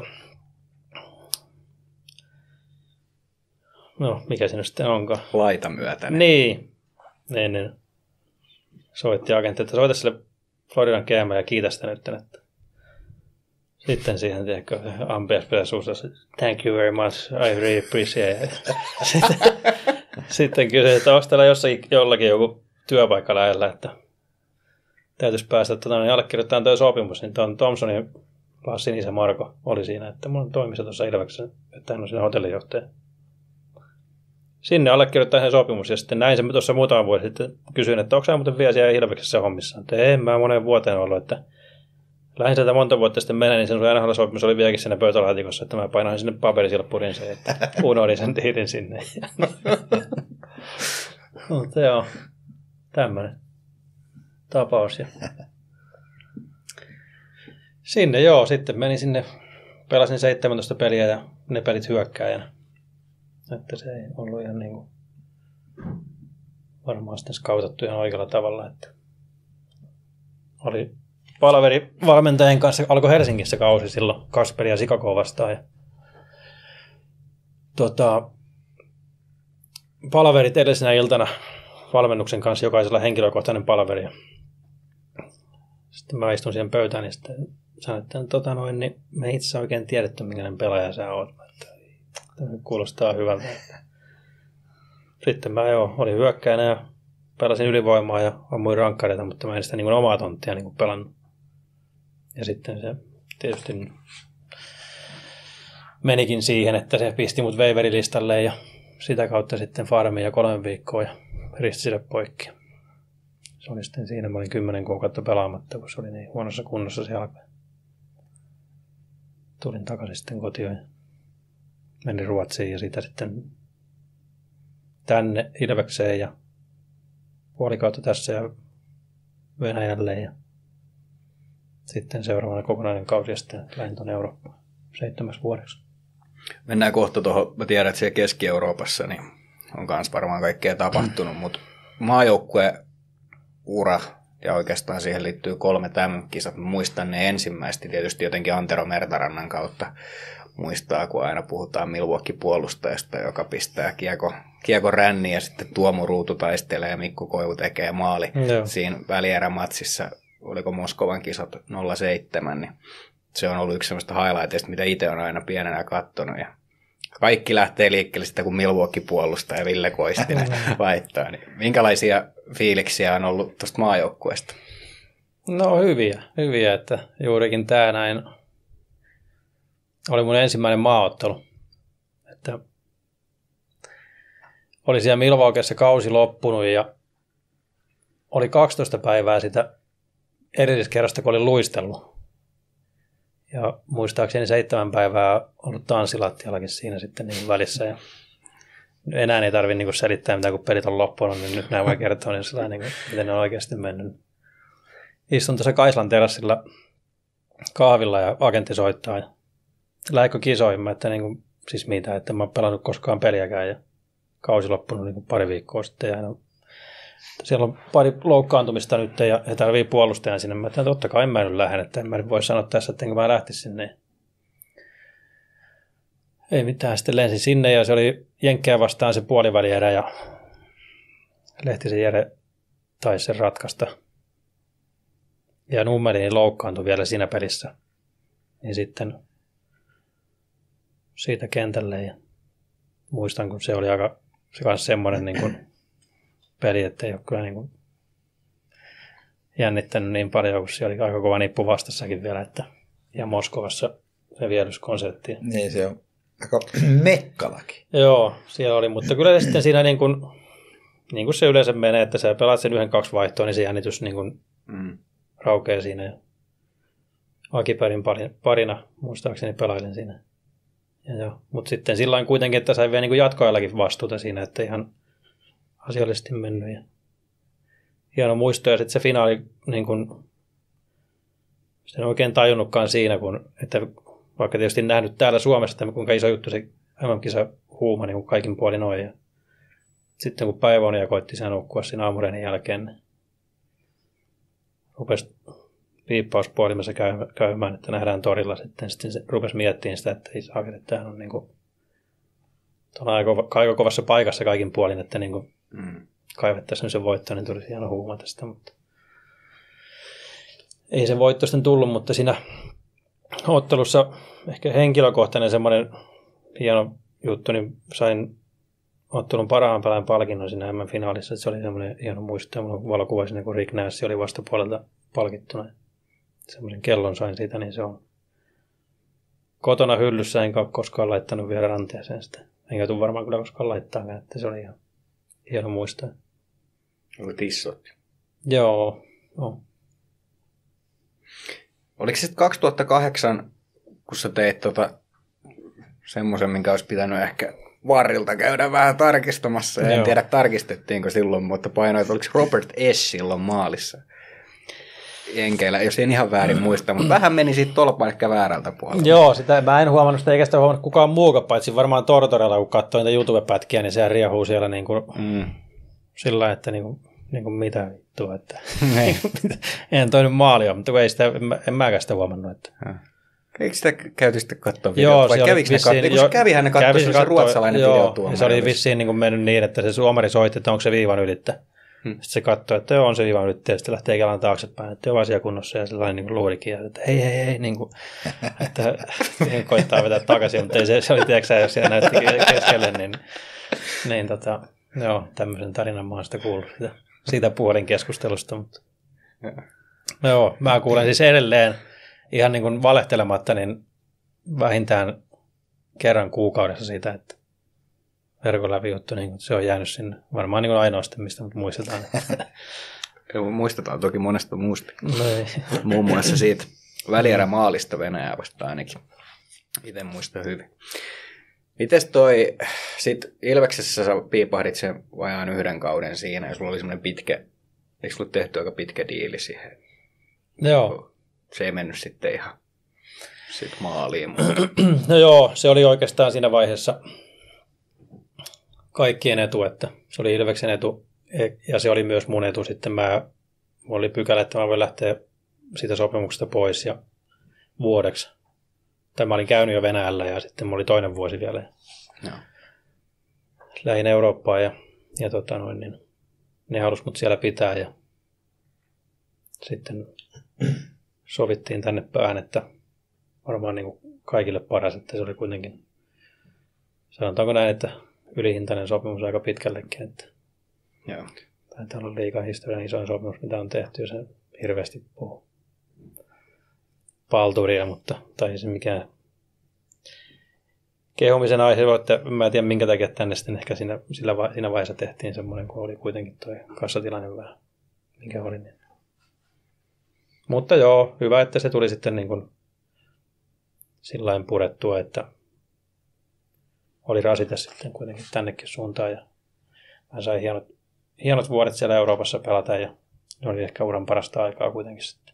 [SPEAKER 4] no mikä siinä sitten onkaan?
[SPEAKER 5] Laita myötäinen.
[SPEAKER 4] Niin. Niin, niin. Soitti agentti, että soita sille Floridan G M ja kiitä sitä nyt. Että sitten siihen, tiedätkö, ampias pitäisi suussa, thank you very much, I really appreciate it. Sitten, sitten kysyin, että onko täällä jossakin jollakin joku työpaikka lähellä, että täytyisi päästä tuota, niin allekirjoittamaan tuo sopimus. Niin tuon Thompsonin Lassin isä Marko oli siinä, että mulla on toimissa tuossa Ilveksessä, että hän on siinä hotellijohtaja. Sinne allekirjoittaa sen sopimus ja sitten näin se tuossa muutama vuosi sitten kysyin, että onko sä muuten vielä siellä Ilveksessä hommissa. Että en mä moneen vuoteen ollut, että lähdin sieltä monta vuotta sitten mennä, niin sen N H L-sopimus oli vieläkin siinä pöytälaatikossa, että mä painoin sinne paperisilppurin se, että unohdin sen diilin sinne. Mutta joo, tämmöinen tapaus. Ja sinne joo, sitten menin sinne, pelasin seitsemäntoista peliä ja ne pelit hyökkääjänä. Että se ei ollut ihan niin kuin varmaan sitten skautattu ihan oikealla tavalla, että oli palaveri valmentajien kanssa, alkoi Helsingissä kausi silloin, kaksi peliä Chicagoa vastaan. Ja, tota, palaverit edellisenä iltana valmennuksen kanssa, jokaisella henkilökohtainen palaveri. Ja sitten mä istun siihen pöytään ja sitten sanoin, että tota noin, niin me ei itse oikein tiedetty, minkälainen pelaaja sä oot. Tämä kuulostaa hyvältä. Sitten mä joo, olin hyökkäänä ja pelasin ylivoimaa ja ammuin rankkareita, mutta mä en sitä niin kuin omaa tonttia niin kuin pelannut. Ja sitten se tietysti menikin siihen, että se pisti mut waiverilistalle ja sitä kautta sitten farmiin ja kolme viikkoa ja risti sille poikki. Se oli sitten siinä, mä olin kymmenen kuukautta pelaamatta, kun se oli niin huonossa kunnossa se jalka. Tulin takaisin sitten kotiin ja menin Ruotsiin ja siitä sitten tänne Ilvekseen ja puoli kautta tässä ja Venäjälle ja sitten seuraavana kokonainen kausi ja sitten lähdin tuonne Eurooppaan seitsemäksi vuodeksi.
[SPEAKER 5] Mennään kohta tuohon, mä tiedän, että siellä Keski-Euroopassa niin on kans varmaan kaikkea tapahtunut, mutta maajoukkueen ura ja oikeastaan siihen liittyy kolme tämän kisat. Muistan ne ensimmäisesti tietysti jotenkin Antero Mertarannan kautta. Muistaa, kun aina puhutaan Milwaukee-puolustajasta, joka pistää kiekko, kiekko ränniin ja sitten Tuomo Ruutu taistelee ja Mikko Koivu tekee maali. Joo. Siinä välierämatsissa, oliko Moskovan kisat nolla seitsemän, niin se on ollut yksi sellaista highlightista, mitä itse on aina pienenä katsonut. Ja kaikki lähtee liikkeelle sitä, kun Milwaukee-puolustaja Ville Koistinen laittaa. Niin minkälaisia fiiliksiä on ollut tuosta maajoukkueesta?
[SPEAKER 4] No hyviä, hyviä, että juurikin tämä näin oli mun ensimmäinen maaottelu. Että oli siellä Milwaukeessa kausi loppunut ja oli kaksitoista päivää sitä edelliskerrasta, kun olin luistellut. Ja muistaakseni seitsemän päivää ollut tanssilattiallakin siinä sitten niin välissä. Ja enää ei tarvitse niin selittää mitään, kun pelit on loppunut, niin nyt näin voi kertoa, niin sillä, niin kuin, miten ne on oikeasti mennyt. Istun tässä Kaislan terassilla kahvilla ja agentti soittaa. Ja lähdekö kisoihin, että niin kuin, siis mitä, että en ole pelannut koskaan peliäkään ja kausi loppunut niin kuin pari viikkoa sitten. Ja no, siellä on pari loukkaantumista nyt ja he tarvii puolustajan sinne. Mä että totta kai en mä nyt lähden, että en mä nyt voi sanoa tässä, että enkö mä lähtisi sinne. Ei mitään, sitten lensin sinne ja se oli Jenkkejä vastaan se puolivälierä ja Lehtisen Jere taisi sen ratkaista. Ja Nummelini loukkaantui vielä siinä pelissä. Niin sitten siitä kentälle ja muistan, kun se oli aika se kanssa semmoinen niin kuin peli, että ei ole kyllä niin kuin jännittänyt niin paljon, kun siellä oli aika kova nippu vastassakin vielä, että ja Moskovassa se viedyskonsertti.
[SPEAKER 3] Niin se on aika mekkalakin.
[SPEAKER 4] Joo, siellä oli, mutta kyllä sitten siinä niin kuin, niin kuin se yleensä menee, että sä pelaat sen yhden kaksi vaihtoa, niin se jännitys niin kuin mm. raukeaa siinä. Ja Akipärin parina muistaakseni pelailin siinä. Ja joo, mutta sitten sillä kuitenkin, että sai vielä niin kuin jatkoajallakin vastuuta siinä, että ihan asiallisesti mennyt. Ja hieno muisto ja sitten se finaali, niin kuin, en oikein tajunnutkaan siinä, kun, että vaikka tietysti nähnyt täällä Suomessa, että kuinka iso juttu se M M-kisa huuma niin kuin kaikin puolin on. Ja sitten kun päiväunia koitti sen nukkua siinä aamureenin jälkeen, niin rupesi piippauspuolimessa käymään, että nähdään torilla sitten. Sitten se rupesi miettimään sitä, että ei saa, että tämähän on niin kuin, aika kovassa paikassa kaikin puolin, että niin kuin mm. kaivettaisiin se voitto, niin tulisi hieno huuma tästä. Mutta ei se voitto sitten tullut, mutta siinä ottelussa ehkä henkilökohtainen semmoinen hieno juttu, niin sain ottelun parhaan pelaajan palkinnon siinä M M-finaalissa, että se oli semmoinen hieno muisto. Mulla on valokuva siinä, kun Rick Nash oli vastapuolelta palkittuna. Semmoisen kellon sain siitä, niin se on kotona hyllyssä, enkä ole koskaan laittanut vielä ranteeseen sitä. Enkä tule varmaan kyllä koskaan laittaakaan, että se oli ihan hieno muistaa.
[SPEAKER 5] Oli tissot.
[SPEAKER 4] Joo, no.
[SPEAKER 5] Oliko se sitten kaksituhattakahdeksan, kun sä teit tota, semmoisen, minkä olisi pitänyt ehkä varrilta käydä vähän tarkistamassa. Ja en tiedä, tarkistettiinko silloin, mutta painoit, että oliko Robert Esch silloin maalissa Jenkeillä, jos en ihan väärin muista, mutta vähän meni siitä tolpaan ehkä väärältä puolelta.
[SPEAKER 4] Joo, sitä mä en huomannut sitä, eikä sitä huomannut kukaan muukaan, paitsi varmaan Tortorella, kun katsoi niitä YouTube-pätkiä, niin sehän riehuu siellä niin kuin mm. sillä, että niin kuin, niin kuin mitä vittua, että en toi nyt maalia, mutta ei sitä, en, en mäkään sitä huomannut. Että.
[SPEAKER 5] Eikö sitä käyty sitten katsoa videota, vai kävikö ne katsoa? Kun se kävihän ne katsoa, se ruotsalainen videotuomari.
[SPEAKER 4] Se oli vissiin niin kuin mennyt niin, että se suomari soitti, että onko se viivan ylittä. Hmm. Sitten se katsoi, että joo, on se viivan ylittä, ja sitten lähtee kelan taaksepäin, että on asiakunnossa, ja sellainen niin kuin luulikin, että hei, hei, hei, niin kuin, että koittaa vetää takaisin, mutta ei se, se oli, tiedätkö jos siinä näytti keskelle, niin, niin tota, joo, tämmöisen tarinan mä oon sitä kuullut siitä, siitä puolin keskustelusta, mutta joo, mä kuulen siis edelleen, ihan niin kuin valehtelematta, niin vähintään kerran kuukaudessa siitä, että verkon läpi juttu, niin se on jäänyt sinne. Varmaan niin kuin ainoastaan, mistä mut muistetaan.
[SPEAKER 5] Muistetaan toki monesta muusta. Muun muassa siitä välierämaalista Venäjää vastaan ainakin. Itse muistan hyvin. Mites toi, sit Ilveksessä sä piipahdit sen vajaan yhden kauden siinä, ja sulla oli semmoinen pitkä, eikö sulla tehty aika pitkä diili siihen?
[SPEAKER 4] Joo.
[SPEAKER 5] Se ei mennyt sitten ihan sit maaliin.
[SPEAKER 4] No joo, se oli oikeastaan siinä vaiheessa kaikkien etu, että se oli Ilveksen etu ja se oli myös mun etu. Sitten mä, mulla oli pykälä, että mä voin lähteä siitä sopimuksesta pois ja vuodeksi. Tai mä olin käynyt jo Venäjällä ja sitten mulla oli toinen vuosi vielä.
[SPEAKER 5] Joo.
[SPEAKER 4] Lähin Eurooppaan ja, ja tota noin, niin ne halusi mut siellä pitää ja sitten sovittiin tänne päähän, että varmaan niin kuin kaikille paras, että se oli kuitenkin, sanotaanko näin, että ylihintainen sopimus aika pitkällekin, että
[SPEAKER 5] Joo.
[SPEAKER 4] taitaa olla liigan historian isoin sopimus, mitä on tehty, ja se hirveästi puhuu palturia, mutta tai se mikään kehumisen aihe, että mä en tiedä minkä takia tänne sitten ehkä siinä, sillä va- siinä vaiheessa tehtiin semmoinen, kun oli kuitenkin toi kassatilanne vähän, mikä oli. Niin. Mutta joo, hyvä, että se tuli sitten niin kuin sillain purettua, että oli rasite sitten kuitenkin tännekin suuntaan ja mä sain hienot, hienot vuodet siellä Euroopassa pelata ja ne oli ehkä uran parasta aikaa kuitenkin sitten.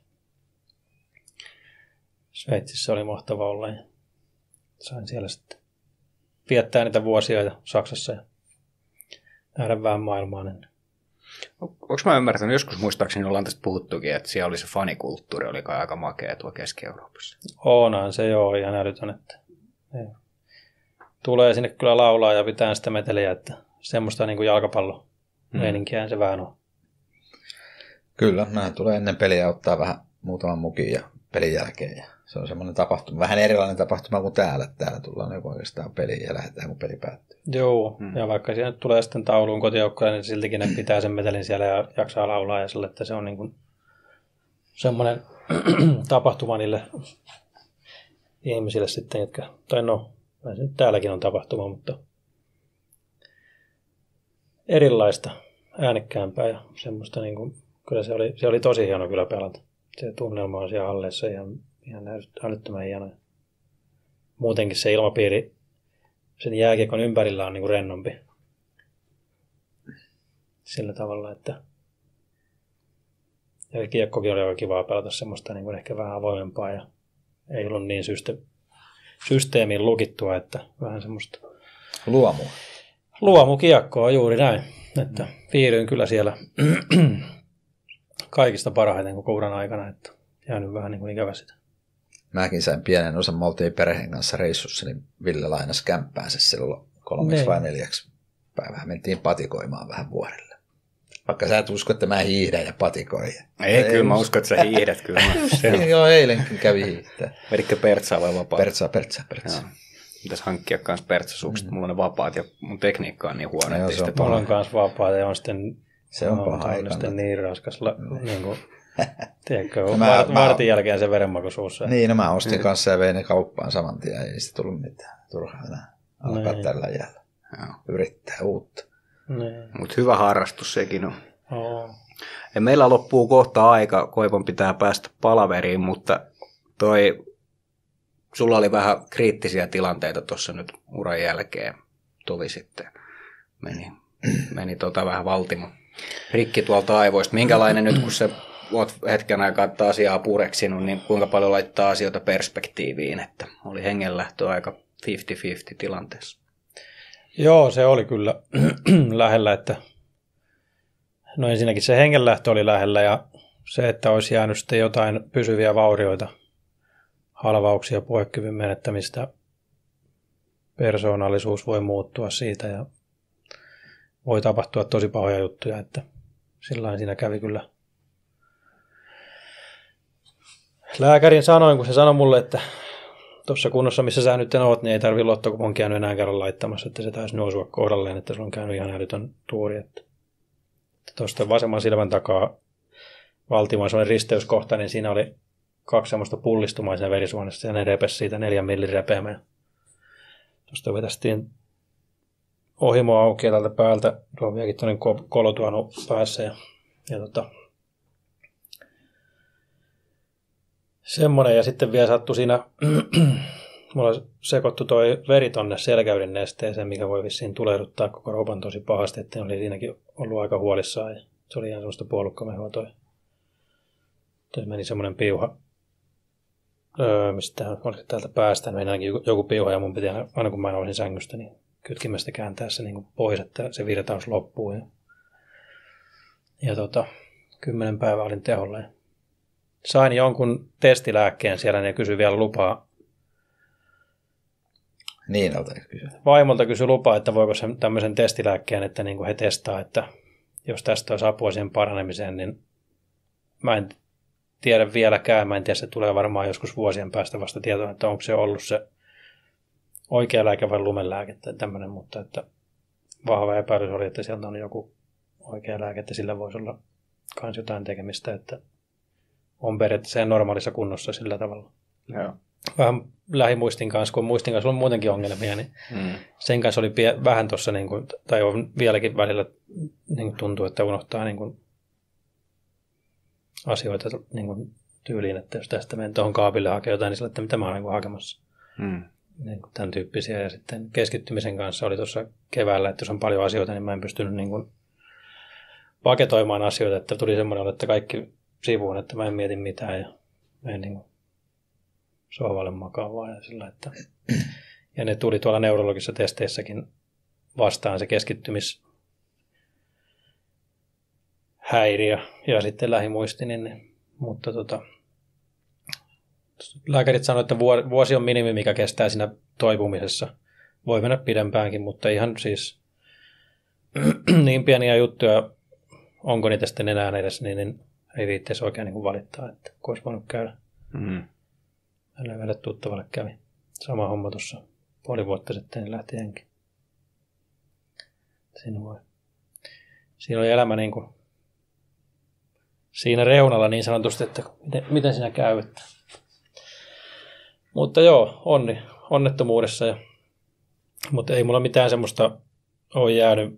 [SPEAKER 4] Sveitsissä oli mahtava olla ja sain siellä sitten viettää niitä vuosia ja Saksassa ja nähdä vähän maailmaa.
[SPEAKER 5] Onko mä ymmärtänyt, joskus muistaakseni ollaan tästä puhuttukin, että siellä oli se fanikulttuuri, oli kai aika makea tuo Keski-Euroopassa.
[SPEAKER 4] Onhan se joo, ihan älytön, että joo. Tulee sinne kyllä laulaa ja pitää sitä meteliä, että semmoista niin kuin jalkapallo meininkiä se vähän on.
[SPEAKER 3] Kyllä, nämä tulee ennen peliä ottaa vähän muutaman mukin ja pelin jälkeen. Ja se on semmoinen tapahtuma, vähän erilainen tapahtuma kuin täällä. Täällä tullaan niin oikeastaan peliin ja lähdetään, kun peli päättyy.
[SPEAKER 4] Joo, hmm. ja vaikka siinä tulee sitten tauluun kotijoukkoja, niin siltikin ne pitää sen metelin siellä ja jaksaa laulaa ja sille, että se on niin kuin semmoinen tapahtuma niille ihmisille sitten, jotka, tai no, täälläkin on tapahtuma, mutta erilaista, äänekkäämpää ja semmoista niin kuin, kyllä se oli, se oli tosi hieno kyllä pelata. Se tunnelma on siellä halleissa ihan, ihan älyttömän hieno. Muutenkin se ilmapiiri sen jääkiekon ympärillä on niin kuin rennompi. Sillä tavalla, että ja kiekkokin oli oikein kivaa pelata semmoista niin kuin ehkä vähän avoimempaa ja ei ollut niin syste- systeemiin lukittua, että vähän semmoista
[SPEAKER 3] Luomua.
[SPEAKER 4] Luomukiekkoa juuri näin, että viihdyin kyllä siellä kaikista parhaiten koko uran aikana, että jäänyt vähän niin kuin ikävä sitä.
[SPEAKER 3] Mäkin sain pienen osan, me oltiin perheen kanssa reissussa, niin Ville lainasi kämppäänsä silloin kolmeksi
[SPEAKER 4] Ne.
[SPEAKER 3] vai neljäksi päivää. Mentiin patikoimaan vähän vuorille. Vaikka sä et usko, että mä hiihdän ja patikoin.
[SPEAKER 5] Ei, ei kyllä mä uskon, että sä hiihdät kyllä.
[SPEAKER 3] Joo, eilenkin kävi hiihtää.
[SPEAKER 5] Vedikö pertsaa vai vapaat?
[SPEAKER 3] Pertsaa, pertsaa, pertsaa.
[SPEAKER 5] Pitäisi hankkia myös pertsasukset. Mm. Mulla on ne vapaat ja mun tekniikka on niin huono.
[SPEAKER 3] No joo,
[SPEAKER 5] että
[SPEAKER 3] se on
[SPEAKER 5] sitten
[SPEAKER 4] Mulla on kanssa vapaata ja on sitten,
[SPEAKER 3] Se on
[SPEAKER 4] no,
[SPEAKER 3] paha, ei
[SPEAKER 4] on sitten
[SPEAKER 3] kannata.
[SPEAKER 4] niin raskas, la, niin kuin, tiedätkö,
[SPEAKER 3] No mä-
[SPEAKER 4] vart,
[SPEAKER 3] mä-
[SPEAKER 4] vartin jälkeen se verenmaku suussa.
[SPEAKER 3] Niin, no mä ostin kanssa ja vein ne kauppaan saman tien. Ei sitä tullut mitään. Turhaa enää alkaa
[SPEAKER 4] Niin.
[SPEAKER 3] tällä jäällä.
[SPEAKER 5] Joo.
[SPEAKER 3] Yrittää uutta.
[SPEAKER 4] Niin.
[SPEAKER 5] Mutta hyvä harrastus sekin on.
[SPEAKER 4] Oo.
[SPEAKER 5] Ja meillä loppuu kohta aika, Koivon pitää päästä palaveriin, mutta toi, sulla oli vähän kriittisiä tilanteita tuossa nyt uran jälkeen. Tovi sitten meni, meni tota vähän valtimo rikki tuolta aivoista. Minkälainen nyt, kun sä oot hetken aikaa tätä asiaa pureksinut, niin kuinka paljon laittaa asioita perspektiiviin, että oli hengenlähtö aika viisikymmentä viisikymmentä tilanteessa.
[SPEAKER 4] Joo, se oli kyllä lähellä, että no ensinnäkin se hengenlähtö oli lähellä ja se, että olisi jäänyt sitten jotain pysyviä vaurioita, halvauksia, puhekyvyn menettämistä, persoonallisuus voi muuttua siitä ja voi tapahtua tosi pahoja juttuja, että sillain siinä kävi kyllä. Lääkärin sanoin, kun se sanoi mulle, että tuossa kunnossa, missä sä nyt oot, niin ei tarvitse lottokupon käynyt enää kerran laittamassa, että se taisi nousua kohdalleen, että sulla on käynyt ihan älytön tuuri. Että tuosta vasemman silmän takaa valtimoin sellainen risteyskohta, niin siinä oli kaksi semmoista pullistumaa siinä verisuonessa ja ne repesi siitä neljän millin repeämään. Tuosta vetästiin ohimo auki tältä päältä, tuo on vieläkin tuollainen kolotuonu päässä ja, ja tota, semmoinen, ja sitten vielä sattui siinä, mulla sekoittui toi veri tonne selkäyden nesteeseen, mikä voi vissiin tulehduttaa koko ropan tosi pahasti, että oli siinäkin ollut aika huolissaan, ja se oli ihan semmoista puolukkamehua toi. Toi meni semmoinen piuha, öö, mistä oliko täältä päästä, meni ainakin joku piuha, ja mun piti aina, aina kun mä nousin sängystä, niin kytkimestä kääntää se niin kuin pois, että se virtaus loppuu. Ja, ja tota, kymmenen päivää olin teholla. Ja sain jonkun testilääkkeen siellä ja kysyin vielä lupaa.
[SPEAKER 3] Niin, alta kysyä.
[SPEAKER 4] Vaimolta kysyi lupaa, että voiko se tämmöisen testilääkkeen, että niin kuin he testaa, että jos tästä olisi apua siihen paranemiseen, niin mä en tiedä vieläkään. Mä en tiedä, se tulee varmaan joskus vuosien päästä vasta tietoa, että onko se ollut se oikea lääke vai lumenlääke tai tämmöinen, mutta että vahva epäilys oli, että sieltä on joku oikea lääke, että sillä voisi olla myös jotain tekemistä, että on periaatteessa normaalissa kunnossa sillä tavalla.
[SPEAKER 5] Joo.
[SPEAKER 4] Vähän lähimuistin kanssa, kun muistin kanssa on muutenkin ongelmia, niin mm. sen kanssa oli pie- vähän tuossa, niin kuin, tai on vieläkin välillä niin kuin tuntuu, että unohtaa niin kuin asioita niin kuin tyyliin, että jos tästä menen tuohon kaapille hakee jotain, niin sillä, että mitä mä olen niin kuin hakemassa. Mm. Niin kuin tämän tyyppisiä. Ja sitten keskittymisen kanssa oli tuossa keväällä, että jos on paljon asioita, niin mä en pystynyt niin kuin paketoimaan asioita, että tuli semmoinen, että kaikki sivuun, että mä en mieti mitään ja en niin kuin sohvalle makaan vaan. Ja, sillä, että... ja ne tuli tuolla neurologisissa testeissäkin vastaan se keskittymis-häiriö ja sitten lähimuisti, niin, mutta tota, lääkärit sanoivat, että vuosi on minimi, mikä kestää siinä toipumisessa. Voi mennä pidempäänkin, mutta ihan siis niin pieniä juttuja, onko niitä sitten enää edes, niin, niin ei viitteisi oikein niin kuin valittaa, että olisi voinut käydä. Mm. Meillä vielä tuttavalle kävi sama homma tuossa puoli vuotta sitten, niin lähti henki. Siinä, voi. Siinä oli elämä niin kuin siinä reunalla niin sanotusti, että miten, miten siinä käy. Että. Mutta joo, onni, onnettomuudessa. Ja, mutta ei mulla mitään semmoista ole jäänyt,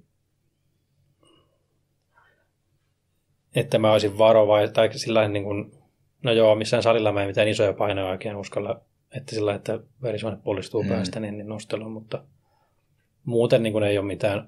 [SPEAKER 4] että mä olisin varovainen tai sillain niin kuin, no joo, missään salilla mä en mitään isoja painoja oikein uskalla, että sillä että verisuonet pullistuu mm. päästä, niin, niin nostelu, mutta muuten niin kuin ei ole mitään,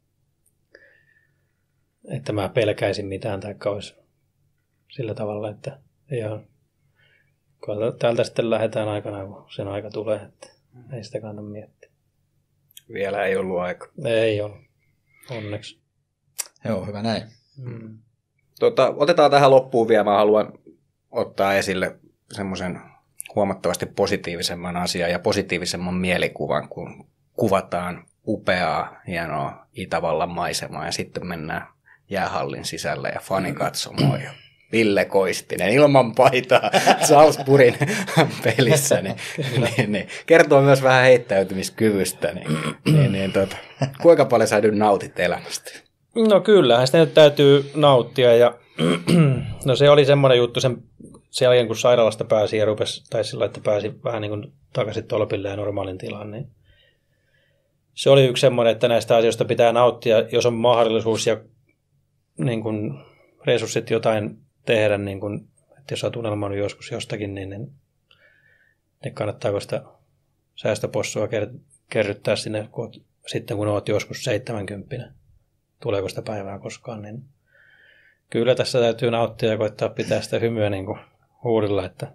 [SPEAKER 4] että mä pelkäisin mitään tai olisi sillä tavalla, että ihan täältä sitten lähdetään aikanaan, kun sen aika tulee, että ei sitä kannata miettiä.
[SPEAKER 5] Vielä ei ollut aika.
[SPEAKER 4] Ei ollut, onneksi.
[SPEAKER 3] Joo, hyvä näin.
[SPEAKER 5] Mm. Tota, otetaan tähän loppuun vielä. Mä haluan ottaa esille semmoisen huomattavasti positiivisemman asian ja positiivisemman mielikuvan, kun kuvataan upeaa, hienoa Itävallan maisemaa ja sitten mennään jäähallin sisälle ja fanikatsomoon ja Ville Koistinen ilman paitaa Salzburgin pelissä, niin, niin, niin, kertoo myös vähän heittäytymiskyvystä. Niin, niin, niin, tota, kuinka paljon sä nyt nautit elämästä?
[SPEAKER 4] No kyllähän sitä nyt täytyy nauttia. Ja, no se oli semmoinen juttu sen, sen jälkeen, kun sairaalasta pääsi ja rupesi, tai sillä, että pääsi vähän niin kuin takaisin tolpille ja normaalin tilaan, niin se oli yksi semmoinen, että näistä asioista pitää nauttia, jos on mahdollisuus ja niin kuin resurssit jotain tehdä, niin kuin, että jos olet unelmoinut joskus jostakin, niin, niin, niin kannattaako sitä säästöpossua ker- kerryttää sinne, kun oot, sitten kun olet joskus seitsemänkymppinen. Tuleeko sitä päivää koskaan, niin kyllä tässä täytyy nauttia ja koittaa pitää sitä hymyä niin kuin huudilla, että,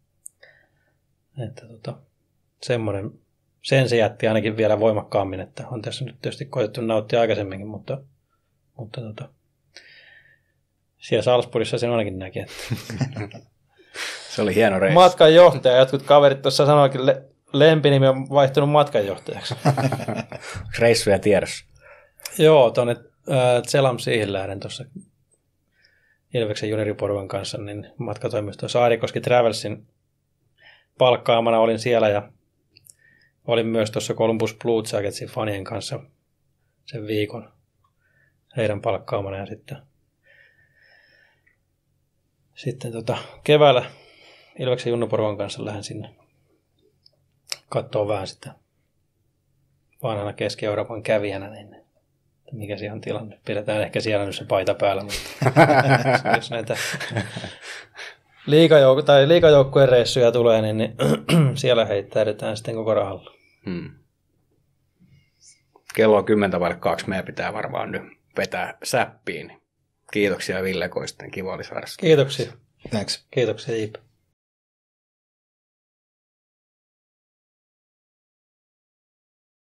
[SPEAKER 4] että tota, semmoinen, sen se jätti ainakin vielä voimakkaammin, että on tässä nyt tietysti koitettu nauttia aikaisemminkin, mutta, mutta tota, siellä Salzburgissa sen ainakin näki. Että.
[SPEAKER 5] Se oli hieno reissu.
[SPEAKER 4] Matkanjohtaja, jotkut kaverit tuossa sanoikin, le- lempinimi on vaihtunut matkanjohtajaksi.
[SPEAKER 5] Reissuja tiedossa.
[SPEAKER 4] Joo, tuonne Zelam siihen lähden tuossa Ilveksen junioriporukan kanssa, niin matkatoimisto Saarikoski Travelsin palkkaamana olin siellä ja olin myös tuossa Columbus Blue Jacketsin fanien kanssa sen viikon heidän palkkaamana ja sitten, sitten tota, keväällä Ilveksen junnuporukan kanssa lähden sinne katsoa vähän sitä vanhana Keski-Euroopan kävijänä, niin mikä siellä on tilanne. Pidetään ehkä siellä nyt se paita päällä, mutta jos näitä liikajouk- tai liikajoukkueen reissuja tulee, niin, niin siellä heittäydytään sitten koko rahalla. Hmm.
[SPEAKER 5] Kello on kymmentä vaille kaksi. Meidän pitää varmaan nyt vetää säppiin. Kiitoksia Ville Koistinen. Kiva oli saada.
[SPEAKER 4] Kiitoksia.
[SPEAKER 3] Thanks.
[SPEAKER 4] Kiitoksia J P.